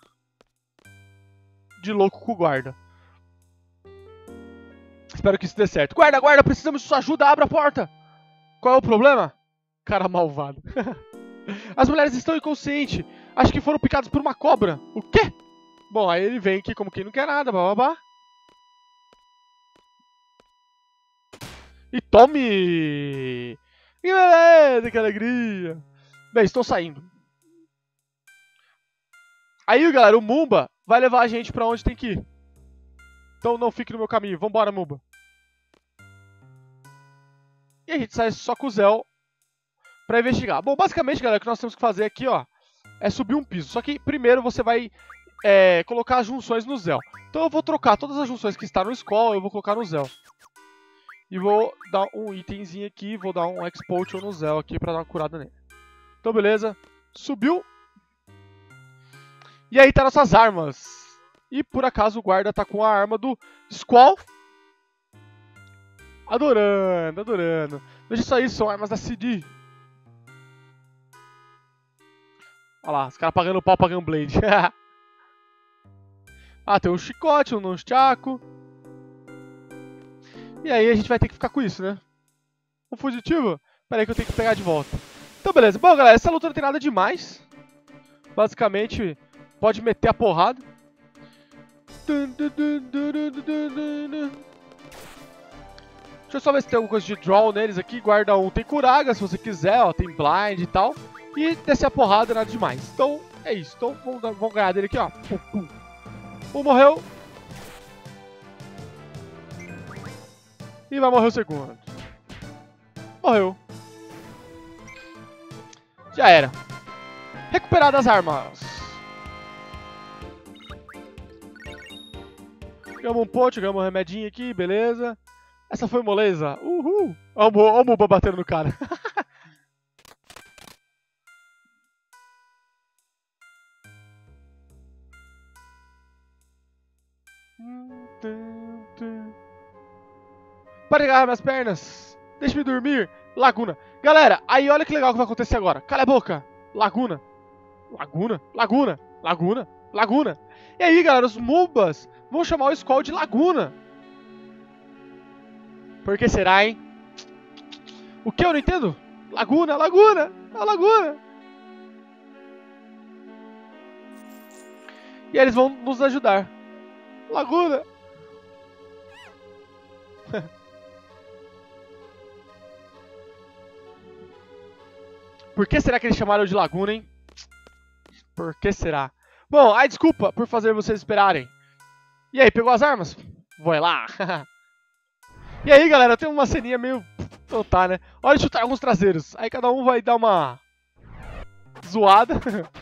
de louco com o guarda. Espero que isso dê certo. Guarda, guarda, precisamos de sua ajuda, abra a porta. Qual é o problema? Cara malvado. As mulheres estão inconscientes. Acho que foram picadas por uma cobra. O quê? Bom, aí ele vem aqui como quem não quer nada, bababá. E tome! Que beleza, que alegria! Bem, estou saindo. Aí, galera, o Mumba vai levar a gente pra onde tem que ir. Então não fique no meu caminho. Vambora, Mumba. E a gente sai só com o Zéu pra investigar. Bom, basicamente, galera, o que nós temos que fazer aqui, ó, é subir um piso. Só que primeiro você vai colocar as junções no Zéu. Então eu vou trocar todas as junções que estão no Skull, eu vou colocar no Zéu. E vou dar um itemzinho aqui, vou dar um X-Potion no Zéu aqui pra dar uma curada nele. Então beleza, subiu. E aí tá nossas armas. E por acaso o guarda tá com a arma do Squall. Adorando, adorando. Veja só isso, são armas da CD. Olha lá, os caras pagando pau pra Gunblade. Ah, tem um chicote, um nunchaku. E aí a gente vai ter que ficar com isso, né? Um fugitivo? Pera aí que eu tenho que pegar de volta. Então beleza. Bom, galera, essa luta não tem nada demais. Basicamente, pode meter a porrada. Deixa eu só ver se tem alguma coisa de draw neles aqui. Guarda um. Tem Curaga, se você quiser, ó. Tem Blind e tal. E descer a porrada, nada demais. Então, é isso. Então, vamos ganhar dele aqui, ó. Um morreu. E vai morrer o segundo. Morreu. Já era. Recuperadas as armas. Ganhamos um pote, ganhamos um remedinho aqui, beleza. Essa foi moleza. Uhul. Olha o Muba batendo no cara. Para de agarrar minhas pernas. Deixe-me dormir. Laguna. Galera, aí olha que legal que vai acontecer agora. Cala a boca. Laguna. Laguna. Laguna. Laguna. Laguna. E aí, galera, os Mumbas vão chamar o Squall de Laguna. Por que será, hein? O que eu não entendo? Laguna, laguna, a laguna. E eles vão nos ajudar. Laguna. Por que será que eles chamaram de laguna, hein? Por que será? Bom, ai, desculpa por fazer vocês esperarem. E aí, pegou as armas? Vai lá. E aí, galera, tem uma ceninha meio... Então tá, né? Olha chutar alguns traseiros. Aí cada um vai dar uma... zoada.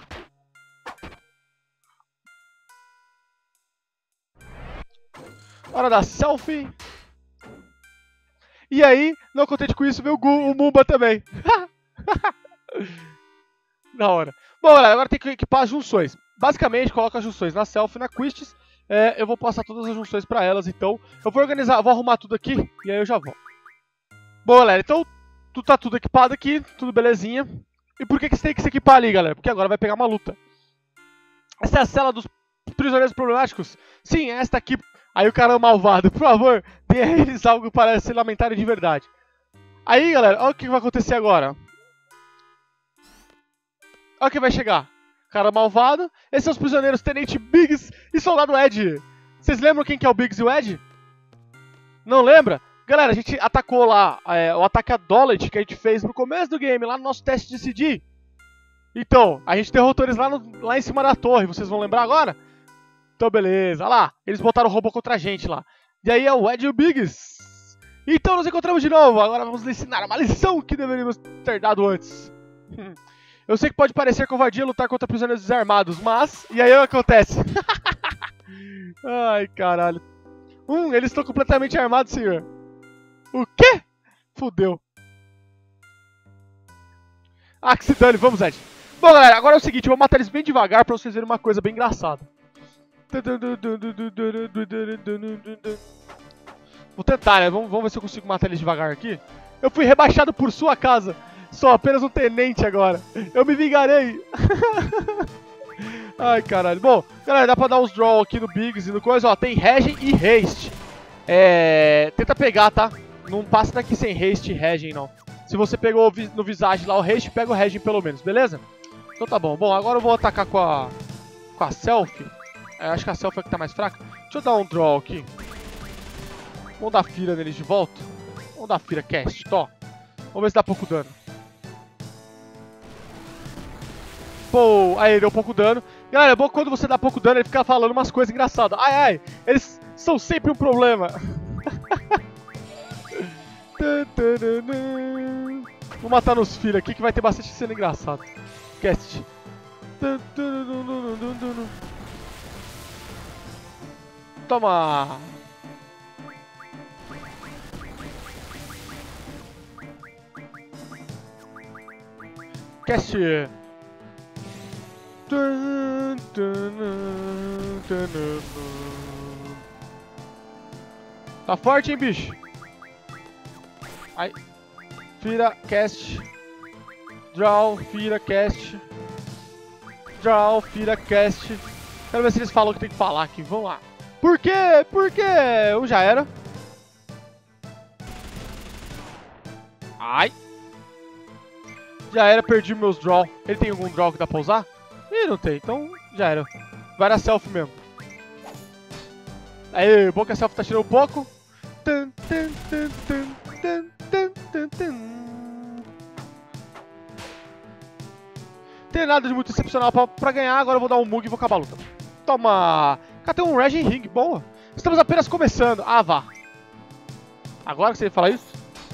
Hora da selfie. E aí, não contente com isso, veio o Mumba também. Da hora. Bom, galera, agora tem que equipar as junções. Basicamente, coloca as junções na selfie, na quests. Eu vou passar todas as junções pra elas, então... Eu vou organizar, vou arrumar tudo aqui e aí eu já volto. Bom, galera, então... Tá tudo equipado aqui, tudo belezinha. E por que você tem que se equipar ali, galera? Porque agora vai pegar uma luta. Essa é a cela dos prisioneiros problemáticos? Sim, esta aqui. Aí o cara é malvado. Por favor, dê a eles algo para se lamentarem de verdade. Aí, galera, olha o que vai acontecer agora. Olha o que vai chegar. Cara malvado. Esses são os prisioneiros Tenente Biggs e Soldado Ed. Vocês lembram quem que é o Biggs e o Ed? Não lembra? Galera, a gente atacou lá o ataque a Dollet que a gente fez no começo do game, lá no nosso teste de CD. Então, a gente derrotou eles lá em cima da torre, vocês vão lembrar agora? Então, beleza. Olha lá, eles botaram o robô contra a gente lá. E aí é o Ed e o Biggs. Então nos encontramos de novo. Agora vamos lhe ensinar uma lição que deveríamos ter dado antes. Eu sei que pode parecer covardia lutar contra prisioneiros desarmados, mas... E aí o que acontece? Ai, caralho. Eles estão completamente armados, senhor. O quê? Fudeu. Ah, que se dane. Vamos, Ed. Bom, galera, agora é o seguinte. Eu vou matar eles bem devagar pra vocês verem uma coisa bem engraçada. Vou tentar, né? Vamos ver se eu consigo matar eles devagar aqui. Eu fui rebaixado por sua casa. Sou apenas um tenente agora. Eu me vingarei. Ai, caralho. Bom, galera, dá pra dar uns draw aqui no Biggs e no coisa. Ó, tem Regen e Haste. Tenta pegar, tá? Não passa daqui sem Haste e Regen, não. Se você pegou no Visage lá o Haste, pega o Regen pelo menos, beleza? Então tá bom. Bom, agora eu vou atacar com a Selfie. Acho que a Selfie é que tá mais fraca. Deixa eu dar um draw aqui. Vamos dar Fira neles de volta. Vamos dar Fira Cast, tó. Vamos ver se dá pouco dano. Pô, aí deu pouco dano. Galera, é bom que quando você dá pouco dano ele fica falando umas coisas engraçadas. Ai, ai, eles são sempre um problema. Vou matar nos filhos aqui que vai ter bastante cena engraçada. Cast. Toma! Cast. Tá forte, hein, bicho? Ai. Fira, cast. Draw, Fira, cast. Draw, Fira, cast. Quero ver se eles falam o que tem que falar aqui. Vamos lá. Por quê? Por quê? Já era. Ai. Já era, perdi meus draw. Ele tem algum draw que dá pra usar? Ih, não tem. Então, já era. Vai na selfie mesmo. Aí, bom que a selfie tá tirando um pouco. Tem nada de muito excepcional pra ganhar. Agora eu vou dar um mug e vou acabar a luta. Toma! Cá tem um Regen Ring. Boa. Estamos apenas começando. Ah, vá. Agora que você fala isso?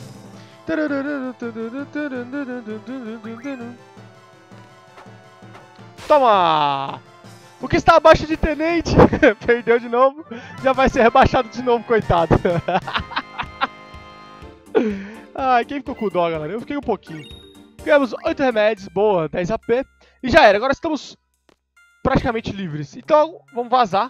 Toma! O que está abaixo de tenente perdeu de novo, já vai ser rebaixado de novo, coitado. Ai, quem ficou com dó, galera? Eu fiquei um pouquinho. Ganhamos 8 remédios, boa, 10 AP. E já era, agora estamos praticamente livres. Então, vamos vazar.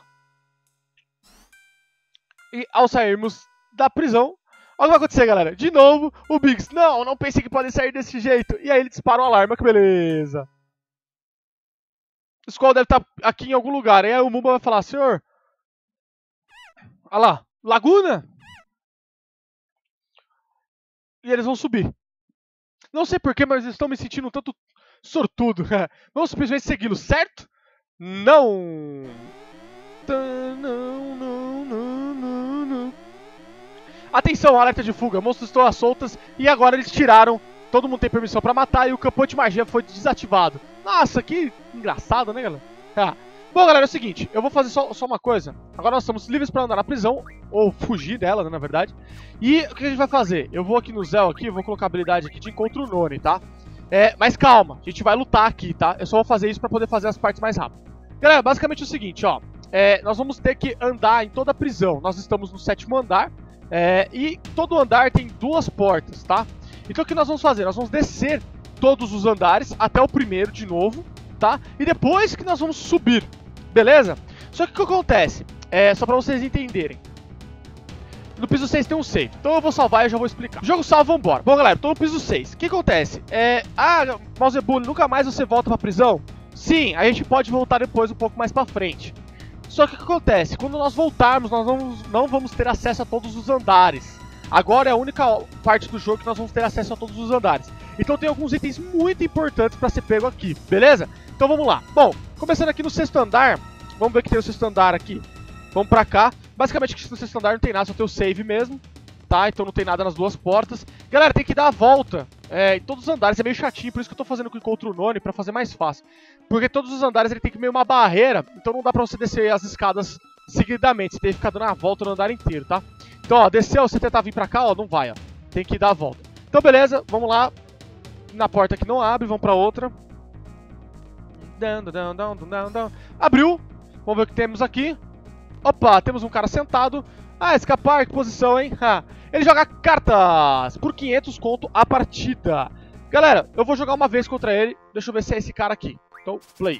E ao sairmos da prisão, olha o que vai acontecer, galera. De novo, o Biggs. Não pensei que pode sair desse jeito. E aí ele dispara o alarme, que beleza. O Skull deve estar aqui em algum lugar. E aí o Mumba vai falar, senhor... Olha lá, Laguna? E eles vão subir. Não sei porquê, mas estou me sentindo um tanto sortudo. Vamos simplesmente segui-lo, certo? Não! Não, não, não, não, não. Atenção, alerta de fuga. Monstros estão às soltas e agora eles tiraram. Todo mundo tem permissão pra matar e o campo de magia foi desativado. Nossa, que engraçado, né, galera? Tá. Bom, galera, é o seguinte. Eu vou fazer só uma coisa. Agora nós estamos livres pra andar na prisão. Ou fugir dela, né, na verdade. E o que a gente vai fazer? Eu vou aqui no Zéu, aqui, vou colocar a habilidade aqui de encontro Noni, tá? Mas calma, a gente vai lutar aqui, tá? Eu só vou fazer isso pra poder fazer as partes mais rápido. Galera, basicamente é o seguinte, ó. Nós vamos ter que andar em toda a prisão. Nós estamos no 7º andar. E todo andar tem 2 portas, tá? Então o que nós vamos fazer? Nós vamos descer todos os andares até o primeiro de novo, tá? E depois que nós vamos subir, beleza? Só que o que acontece? Só pra vocês entenderem. No piso 6 tem um save, então eu vou salvar e eu já vou explicar. Jogo salvo, vambora. Bom, galera, tô no piso 6. O que acontece? Mousebully, nunca mais você volta pra prisão? Sim, a gente pode voltar depois um pouco mais pra frente. Só que o que acontece? Quando nós voltarmos, nós não vamos ter acesso a todos os andares. Agora é a única parte do jogo que nós vamos ter acesso a todos os andares. Então tem alguns itens muito importantes pra ser pego aqui, beleza? Então vamos lá. Bom, começando aqui no 6º andar, vamos ver que tem o 6º andar aqui. Vamos pra cá. Basicamente aqui no 6º andar não tem nada, só tem o save mesmo. Tá? Então não tem nada nas 2 portas. Galera, tem que dar a volta em todos os andares, é meio chatinho, por isso que eu tô fazendo com o encontro Noni pra fazer mais fácil. Porque todos os andares ele tem que meio uma barreira, então não dá pra você descer as escadas seguidamente, você tem que ficar dando a volta no andar inteiro, tá? Então, ó, desceu, você tentar vir pra cá, ó, não vai, ó. Tem que dar a volta. Então, beleza, vamos lá. Na porta que não abre, vamos pra outra. Abriu. Vamos ver o que temos aqui. Opa, temos um cara sentado. Escapar, que posição, hein? Ele joga cartas por 500 conto a partida. Galera, eu vou jogar uma vez contra ele. Deixa eu ver se é esse cara aqui. Então, play.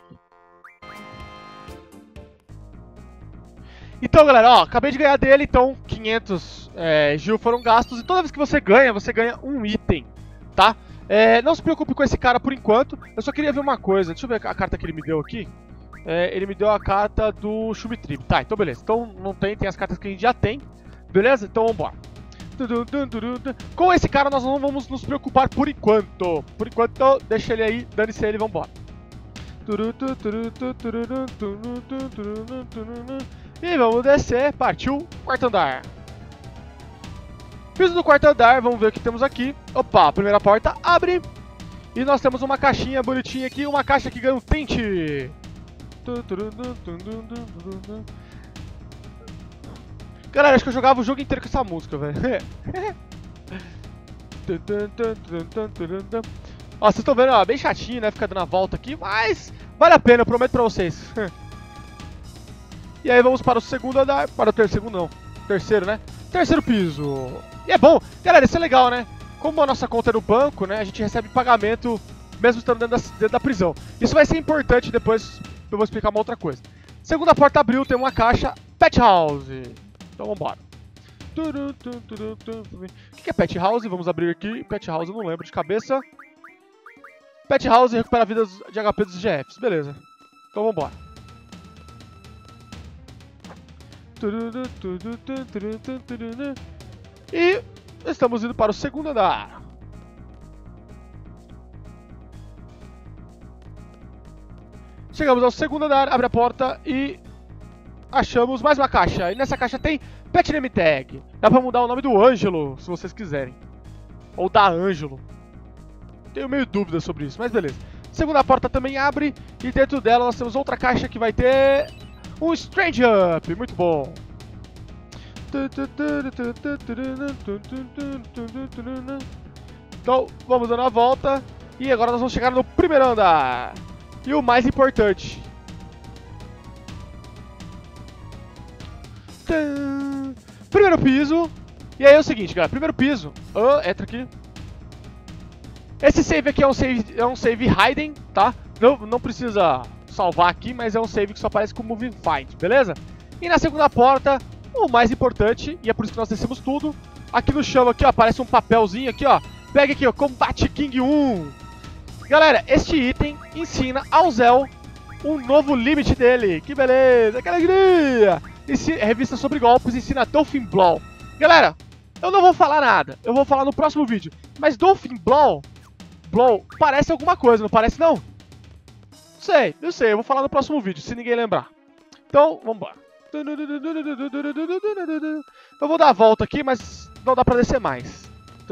Então, galera, ó, acabei de ganhar dele. Então, 500 Gil foram gastos. E toda vez que você ganha um item, tá? Não se preocupe com esse cara por enquanto. Eu só queria ver uma coisa. Deixa eu ver a carta que ele me deu aqui. Ele me deu a carta do Shumitrib. Tá, então beleza. Então não tem as cartas que a gente já tem. Beleza? Então vambora. Com esse cara nós não vamos nos preocupar por enquanto. Por enquanto, deixa ele aí, dane-se ele, vambora. E vamos descer, partiu, 4º andar. Piso do 4º andar, vamos ver o que temos aqui. Opa, a primeira porta abre. E nós temos uma caixinha bonitinha aqui, uma caixa que ganha um tente. Galera, acho que eu jogava o jogo inteiro com essa música, velho. Ó, vocês estão vendo, ó, bem chatinho, né? Ficar dando a volta aqui, mas vale a pena, eu prometo pra vocês. E aí vamos para o 2º andar. Para o terceiro, não. Terceiro, né? Terceiro piso. E é bom. Galera, isso é legal, né? Como a nossa conta é no banco, né? A gente recebe pagamento mesmo estando dentro da prisão. Isso vai ser importante depois. Eu vou explicar uma outra coisa. Segunda porta abriu, tem uma caixa. Pet House. Então vambora. O que é Pet House? Vamos abrir aqui. Pet House eu não lembro de cabeça. Pet House recupera vidas de HP dos GFs. Beleza. Então vambora. E estamos indo para o 2º andar. Chegamos ao 2º andar, abre a porta e achamos mais uma caixa. E nessa caixa tem Pet Name Tag. Dá pra mudar o nome do Ângelo, se vocês quiserem. Ou da Ângelo. Tenho meio dúvida sobre isso, mas beleza. Segunda porta também abre e dentro dela nós temos outra caixa que vai ter um Strange Up. Muito bom. Então, vamos dando a volta. E agora nós vamos chegar no 1º andar. E o mais importante. Primeiro piso. E aí é o seguinte, galera. Primeiro piso. Entra aqui. Esse save aqui é um save hidden, tá? Não precisa salvar aqui, mas é um save que só aparece com Moving Find, beleza? E na segunda porta, o mais importante, e é por isso que nós descemos tudo. Aqui no chão, aqui, ó, aparece um papelzinho aqui, ó. Pega aqui, ó, Combat King 1. Galera, este item ensina ao Zéu um novo limite dele. Que beleza, que alegria! Revista sobre golpes ensina Dolphin Blow. Galera, eu não vou falar nada. Eu vou falar no próximo vídeo. Mas Dolphin Blow Blow parece alguma coisa, não parece não? Não sei, eu vou falar no próximo vídeo, se ninguém lembrar. Então, vambora. Eu vou dar a volta aqui, mas não dá pra descer mais.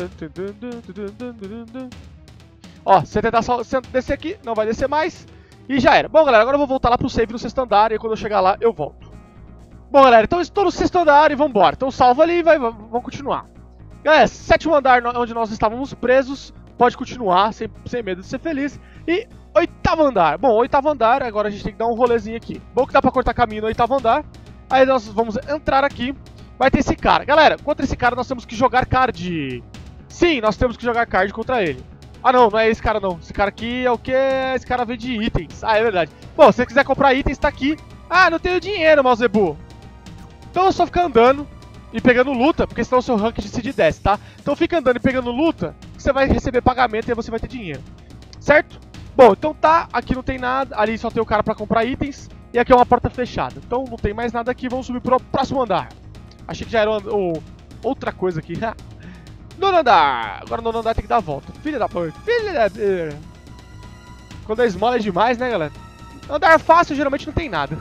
Ó, se você tentar descer aqui, não vai descer mais. E já era. Bom, galera, agora eu vou voltar lá pro save no sexto andar e quando eu chegar lá, eu volto. Bom, galera, então estou no sexto andar e vambora. Então salva ali e vamos continuar. Galera, sétimo andar onde nós estávamos presos. Pode continuar, sem medo de ser feliz. E oitavo andar. Bom, oitavo andar, agora a gente tem que dar um rolezinho aqui. Bom que dá pra cortar caminho no oitavo andar. Aí nós vamos entrar aqui. Vai ter esse cara. Galera, contra esse cara nós temos que jogar card. Sim, nós temos que jogar card contra ele. Ah, não é esse cara não. Esse cara aqui é o quê? Esse cara vende itens. Ah, é verdade. Bom, se você quiser comprar itens, tá aqui. Ah, não tenho dinheiro, Malzebu. Então eu só ficar andando e pegando luta, porque senão o seu rank de seed desce, tá? Então fica andando e pegando luta, que você vai receber pagamento e aí você vai ter dinheiro. Certo? Bom, então tá, aqui não tem nada, ali só tem o cara pra comprar itens, e aqui é uma porta fechada. Então não tem mais nada aqui, vamos subir pro próximo andar. Achei que já era outra coisa aqui. Nono andar! Agora no nono andar tem que dar a volta. Filha da porra, filha da... Quando a esmola é demais, né, galera? Andar fácil geralmente não tem nada.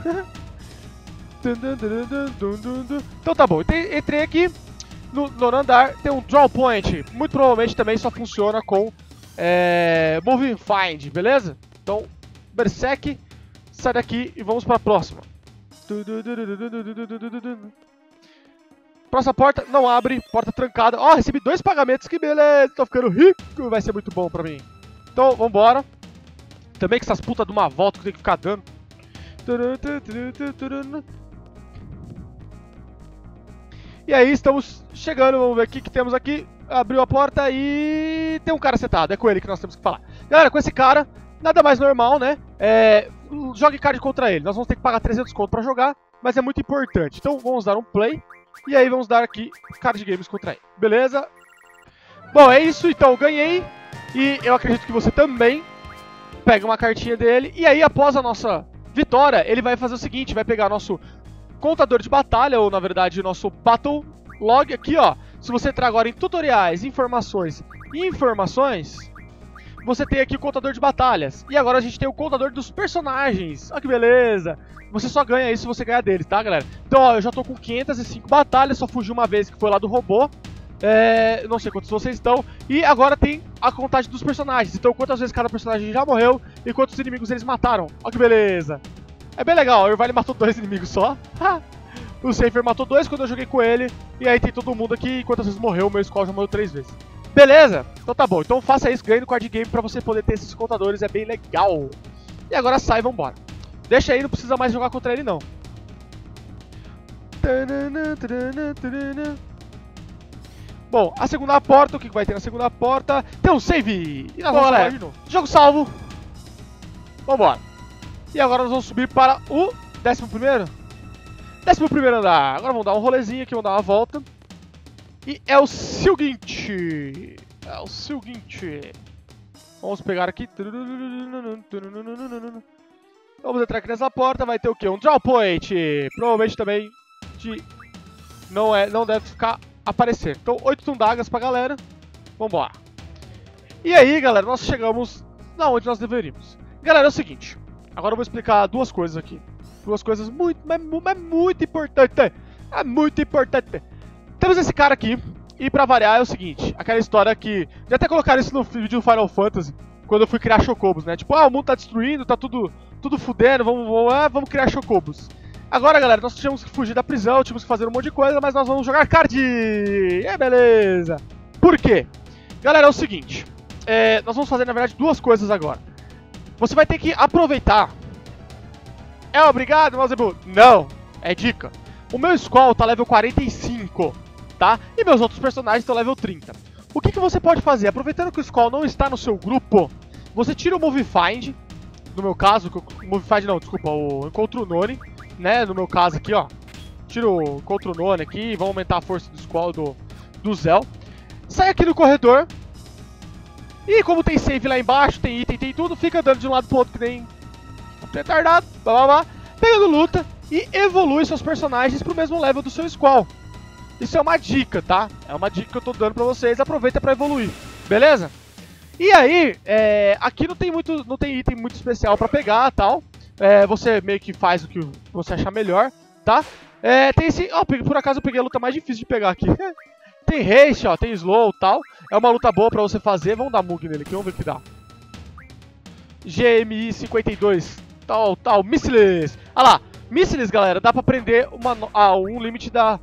Então tá bom, entrei aqui no nono andar, tem um draw point. Muito provavelmente também só funciona com Moving Find, beleza? Então, Berserk, sai daqui e vamos pra próxima. Próxima porta, não abre, porta trancada. Ó, recebi 2 pagamentos, que beleza, tô ficando rico, vai ser muito bom pra mim. Então, vambora. Também que essas putas de uma volta que tem que ficar dando. E aí, estamos chegando, vamos ver o que temos aqui. Abriu a porta e tem um cara sentado, é com ele que nós temos que falar. Galera, com esse cara, nada mais normal, né? Jogue card contra ele, nós vamos ter que pagar 300 conto pra jogar, mas é muito importante. Então vamos dar um play e aí vamos dar aqui card games contra ele, beleza? Bom, é isso, então eu ganhei e eu acredito que você também. Pega uma cartinha dele e aí após a nossa vitória, ele vai fazer o seguinte, vai pegar nosso contador de batalha, ou na verdade o nosso Battle Log aqui, ó. Se você entrar agora em tutoriais, informações e informações, você tem aqui o contador de batalhas. E agora a gente tem o contador dos personagens. Olha que beleza! Você só ganha isso se você ganhar deles, tá, galera? Então, ó, eu já tô com 505 batalhas, só fugi uma vez que foi lá do robô. Não sei quantos vocês estão. E agora tem a contagem dos personagens. Então, quantas vezes cada personagem já morreu e quantos inimigos eles mataram. Olha que beleza! É bem legal, o Irvine matou 2 inimigos só. O Safer matou 2 quando eu joguei com ele. E aí tem todo mundo aqui, e quantas vezes morreu, o meu Skull já morreu 3 vezes. Beleza? Então tá bom, então faça isso, ganhe no card game pra você poder ter esses contadores, é bem legal. E agora sai e vambora. Deixa aí, não precisa mais jogar contra ele não. Bom, a segunda porta, o que vai ter na segunda porta? Tem um save! E nós vamos galera, de novo. Jogo salvo. Vambora. E agora nós vamos subir para o 11º? 11º andar. Agora vamos dar um rolezinho aqui, vamos dar uma volta. E é o seguinte. Vamos pegar aqui. Vamos entrar aqui nessa porta, vai ter o quê? Um draw point. Provavelmente também não deve ficar aparecer. Então 8 tundagas pra galera. Vambora. E aí, galera, nós chegamos na onde nós deveríamos. Galera, é o seguinte. Agora eu vou explicar 2 coisas aqui. 2 coisas muito importantes. É muito importante. Temos esse cara aqui. E pra variar é o seguinte. Aquela história que... Já até colocaram isso no vídeo do Final Fantasy. Quando eu fui criar Chocobos, né? Tipo, o mundo tá destruindo, tá tudo fudendo. Vamos criar Chocobos. Agora, galera, nós tínhamos que fugir da prisão. Tínhamos que fazer um monte de coisa. Mas nós vamos jogar card. Beleza. Por quê? Galera, é o seguinte. Nós vamos fazer, na verdade, 2 coisas agora. Você vai ter que aproveitar. É obrigado, Malzebu? Não, é dica. O meu Skull tá level 45, tá? E meus outros personagens estão level 30. O que você pode fazer? Aproveitando que o Skull não está no seu grupo, você tira o Move Find, no meu caso, o Move Find não, desculpa, o Encontro None, né? No meu caso aqui, ó. Tira o Encontro None aqui, vamos aumentar a força do Skull do Zell. Sai aqui no corredor. E como tem save lá embaixo, tem item, tem tudo, fica andando de um lado pro outro que nem retardado, pegando luta e evolui seus personagens pro mesmo level do seu Skull. Isso é uma dica, tá? É uma dica que eu tô dando pra vocês, aproveita pra evoluir, beleza? E aí, aqui não tem item muito especial pra pegar e tal. Você meio que faz o que você achar melhor, tá? Tem esse... Ó, por acaso eu peguei a luta mais difícil de pegar aqui. Tem haste, ó, tem slow e tal. É uma luta boa pra você fazer. Vamos dar mug nele aqui, vamos ver o que dá. GMI 52, tal, missiles. Ah lá, missiles, galera, dá pra prender um limite da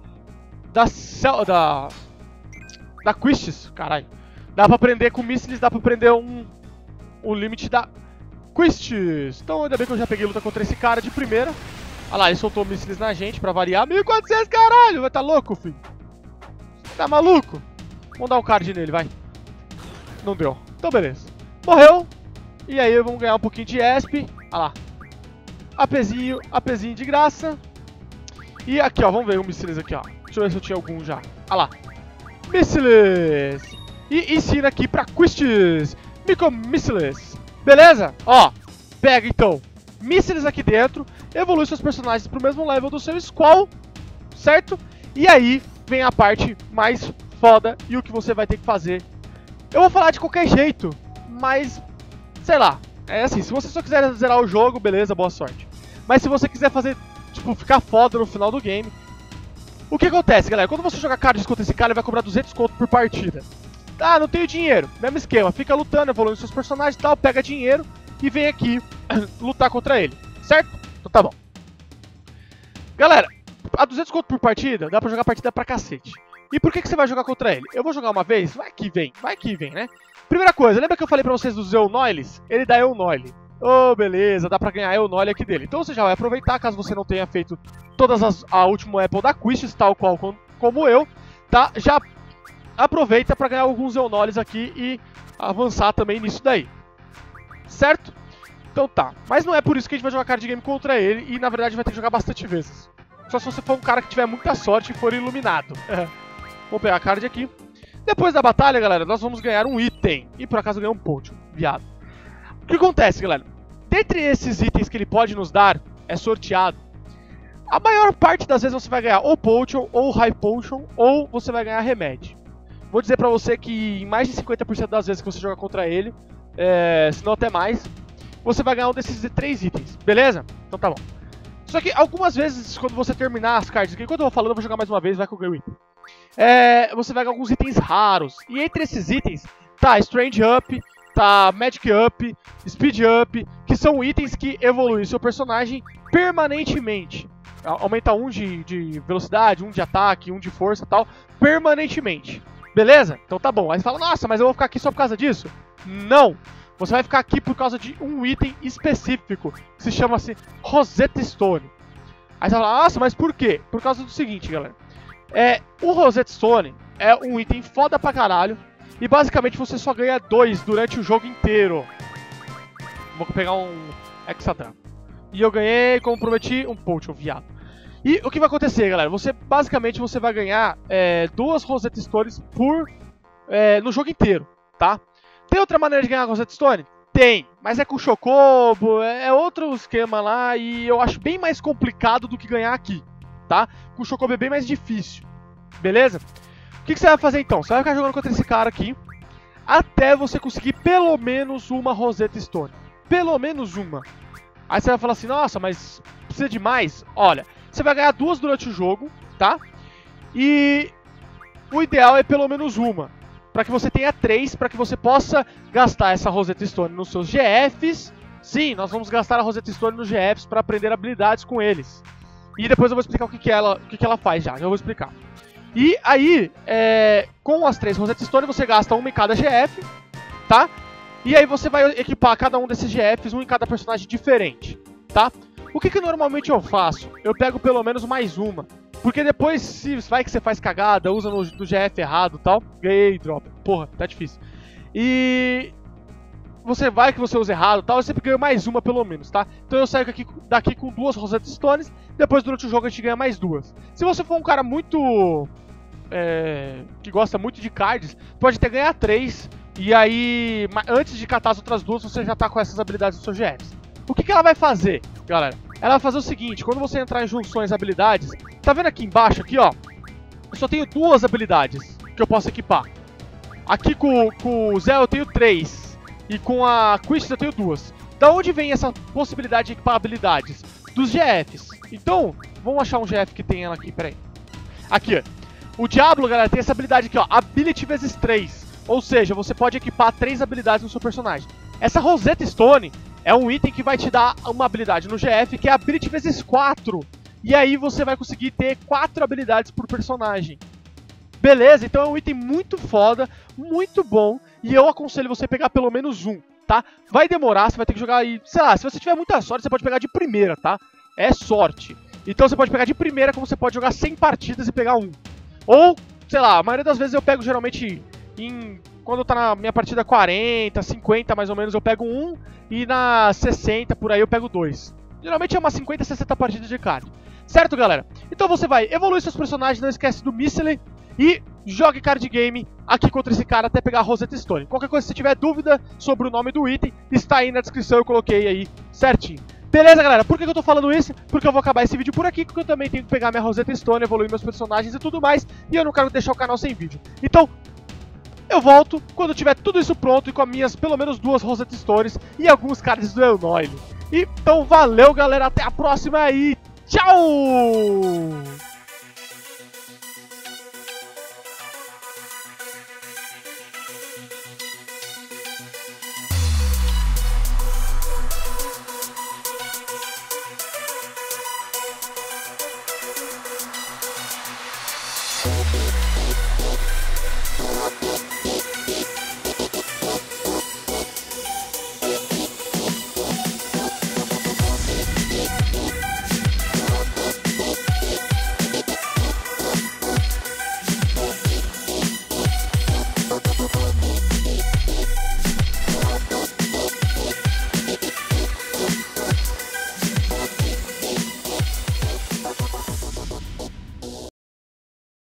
quests, caralho. Dá pra prender com missiles, dá pra prender um limite da quests. Então ainda bem que eu já peguei luta contra esse cara de primeira. Ah lá, ele soltou missiles na gente pra variar. 1400, caralho, vai tá louco, filho. Tá maluco? Vamos dar um card nele, vai. Não deu. Então beleza. Morreu. E aí vamos ganhar um pouquinho de ESP. Olha lá. APzinho de graça. E aqui, ó, vamos ver o missiles aqui, ó. Deixa eu ver se eu tinha algum já. Olha lá. Missiles. E ensina aqui pra quests. Missiles. Beleza? Ó, pega então. Missiles aqui dentro. Evolui seus personagens pro mesmo level do seu Squall. Certo? E aí vem a parte mais foda e o que você vai ter que fazer. Eu vou falar de qualquer jeito, mas... sei lá, é assim, se você só quiser zerar o jogo, beleza, boa sorte. Mas se você quiser fazer, tipo, ficar foda no final do game, o que acontece, galera? Quando você jogar cards contra esse cara, ele vai cobrar 200 conto por partida. Ah, não tenho dinheiro, mesmo esquema, fica lutando, evoluindo seus personagens e tal, pega dinheiro e vem aqui lutar contra ele, certo? Então tá bom. Galera, a 200 conto por partida, dá pra jogar partida pra cacete. E por que você vai jogar contra ele? Eu vou jogar uma vez? Vai que vem, né? Primeira coisa, lembra que eu falei pra vocês dos Eunoiles? Ele dá Eunoile. Oh, beleza, dá pra ganhar Eunoile aqui dele. Então você já vai aproveitar, caso você não tenha feito todas a última Apple da Quests, tal qual como eu, tá? Já aproveita pra ganhar alguns Eunoiles aqui e avançar também nisso daí. Certo? Então tá. Mas não é por isso que a gente vai jogar card game contra ele e na verdade vai ter que jogar bastante vezes. Só se você for um cara que tiver muita sorte e for iluminado. Vamos pegar a card aqui. Depois da batalha, galera, nós vamos ganhar um item. E por acaso ganhar um potion, viado. O que acontece, galera? Dentre esses itens que ele pode nos dar, é sorteado. A maior parte das vezes você vai ganhar ou potion, ou high potion, ou você vai ganhar remédio. Vou dizer pra você que em mais de 50% das vezes que você joga contra ele, se não até mais, você vai ganhar um desses 3 itens, beleza? Então tá bom. Só que algumas vezes, quando você terminar as cards aqui, enquanto eu vou falando, eu vou jogar mais uma vez, vai que eu ganho item. Você vai ganhar alguns itens raros. E entre esses itens, tá Strange Up, tá Magic Up, Speed Up, que são itens que evoluem seu personagem permanentemente. Aumenta um de velocidade, um de ataque, um de força e tal, permanentemente. Beleza? Então tá bom. Aí você fala, nossa, mas eu vou ficar aqui só por causa disso? Não! Você vai ficar aqui por causa de um item específico, que se chama-se Rosetta Stone. Aí você vai falar, nossa, mas por quê? Por causa do seguinte, galera. O Rosetta Stone é um item foda pra caralho, e basicamente você só ganha 2 durante o jogo inteiro. Vou pegar um Hexadram. E eu ganhei, como prometi, um Potion, viado. E o que vai acontecer, galera? Basicamente você vai ganhar 2 Rosetta Stones no jogo inteiro, tá? Tem outra maneira de ganhar Rosetta Stone? Tem, mas é com Chocobo, é outro esquema lá e eu acho bem mais complicado do que ganhar aqui, tá? Com Chocobo é bem mais difícil, beleza? O que você vai fazer então? Você vai ficar jogando contra esse cara aqui até você conseguir pelo menos uma Rosetta Stone. Pelo menos uma. Aí você vai falar assim, nossa, mas precisa de mais? Olha, você vai ganhar 2 durante o jogo, tá? E o ideal é pelo menos uma. Para que você tenha 3, para que você possa gastar essa Rosetta Stone nos seus GFs. Sim, nós vamos gastar a Rosetta Stone nos GFs para aprender habilidades com eles. E depois eu vou explicar o que ela faz já vou explicar. E aí, com as 3 Rosetta Stone, você gasta uma em cada GF, tá? E aí você vai equipar cada um desses GFs, um em cada personagem diferente, tá? O que normalmente eu faço? Eu pego pelo menos mais uma. Porque depois, se vai que você faz cagada, usa no GF errado e tal, ganhei drop. Porra, tá difícil. E você vai que você usa errado e tal, eu sempre ganho mais uma pelo menos, tá? Então eu saio daqui com 2 Rosetta Stones, depois durante o jogo a gente ganha mais 2. Se você for um cara muito... que gosta muito de cards, pode até ganhar 3, e aí, antes de catar as outras 2, você já tá com essas habilidades nos seus GFs. O que ela vai fazer, galera? Ela vai fazer o seguinte, quando você entrar em junções habilidades, tá vendo aqui embaixo, aqui ó, eu só tenho 2 habilidades que eu posso equipar. Aqui com o Zé eu tenho 3, E com a Quist eu tenho 2. Da onde vem essa possibilidade de equipar habilidades? Dos GFs. Então, vamos achar um GF que tem ela aqui, peraí. Aqui, ó. O Diablo, galera, tem essa habilidade aqui, ó. Ability vezes 3. Ou seja, você pode equipar 3 habilidades no seu personagem. Essa Rosetta Stone é um item que vai te dar uma habilidade no GF, que é Ability vezes 4. E aí você vai conseguir ter 4 habilidades por personagem. Beleza? Então é um item muito foda, muito bom. E eu aconselho você pegar pelo menos um, tá? Vai demorar, você vai ter que jogar aí... Sei lá, se você tiver muita sorte, você pode pegar de primeira, tá? É sorte. Então você pode pegar de primeira, como você pode jogar 100 partidas e pegar um. Ou, sei lá, a maioria das vezes eu pego geralmente quando tá na minha partida 40, 50 mais ou menos, eu pego um. E na 60, por aí, eu pego 2. Geralmente é umas 50, 60 partidas de card. Certo, galera? Então você vai evoluir seus personagens, não esquece do Missile. E jogue card game aqui contra esse cara até pegar a Rosetta Stone. Qualquer coisa, se tiver dúvida sobre o nome do item, está aí na descrição, eu coloquei aí certinho. Beleza, galera? Por que eu tô falando isso? Porque eu vou acabar esse vídeo por aqui, porque eu também tenho que pegar minha Rosetta Stone, evoluir meus personagens e tudo mais, e eu não quero deixar o canal sem vídeo. Então, eu volto quando tiver tudo isso pronto e com as minhas pelo menos 2 Rosetta Stones e alguns cards do Enoyle. Então, valeu, galera, até a próxima e tchau!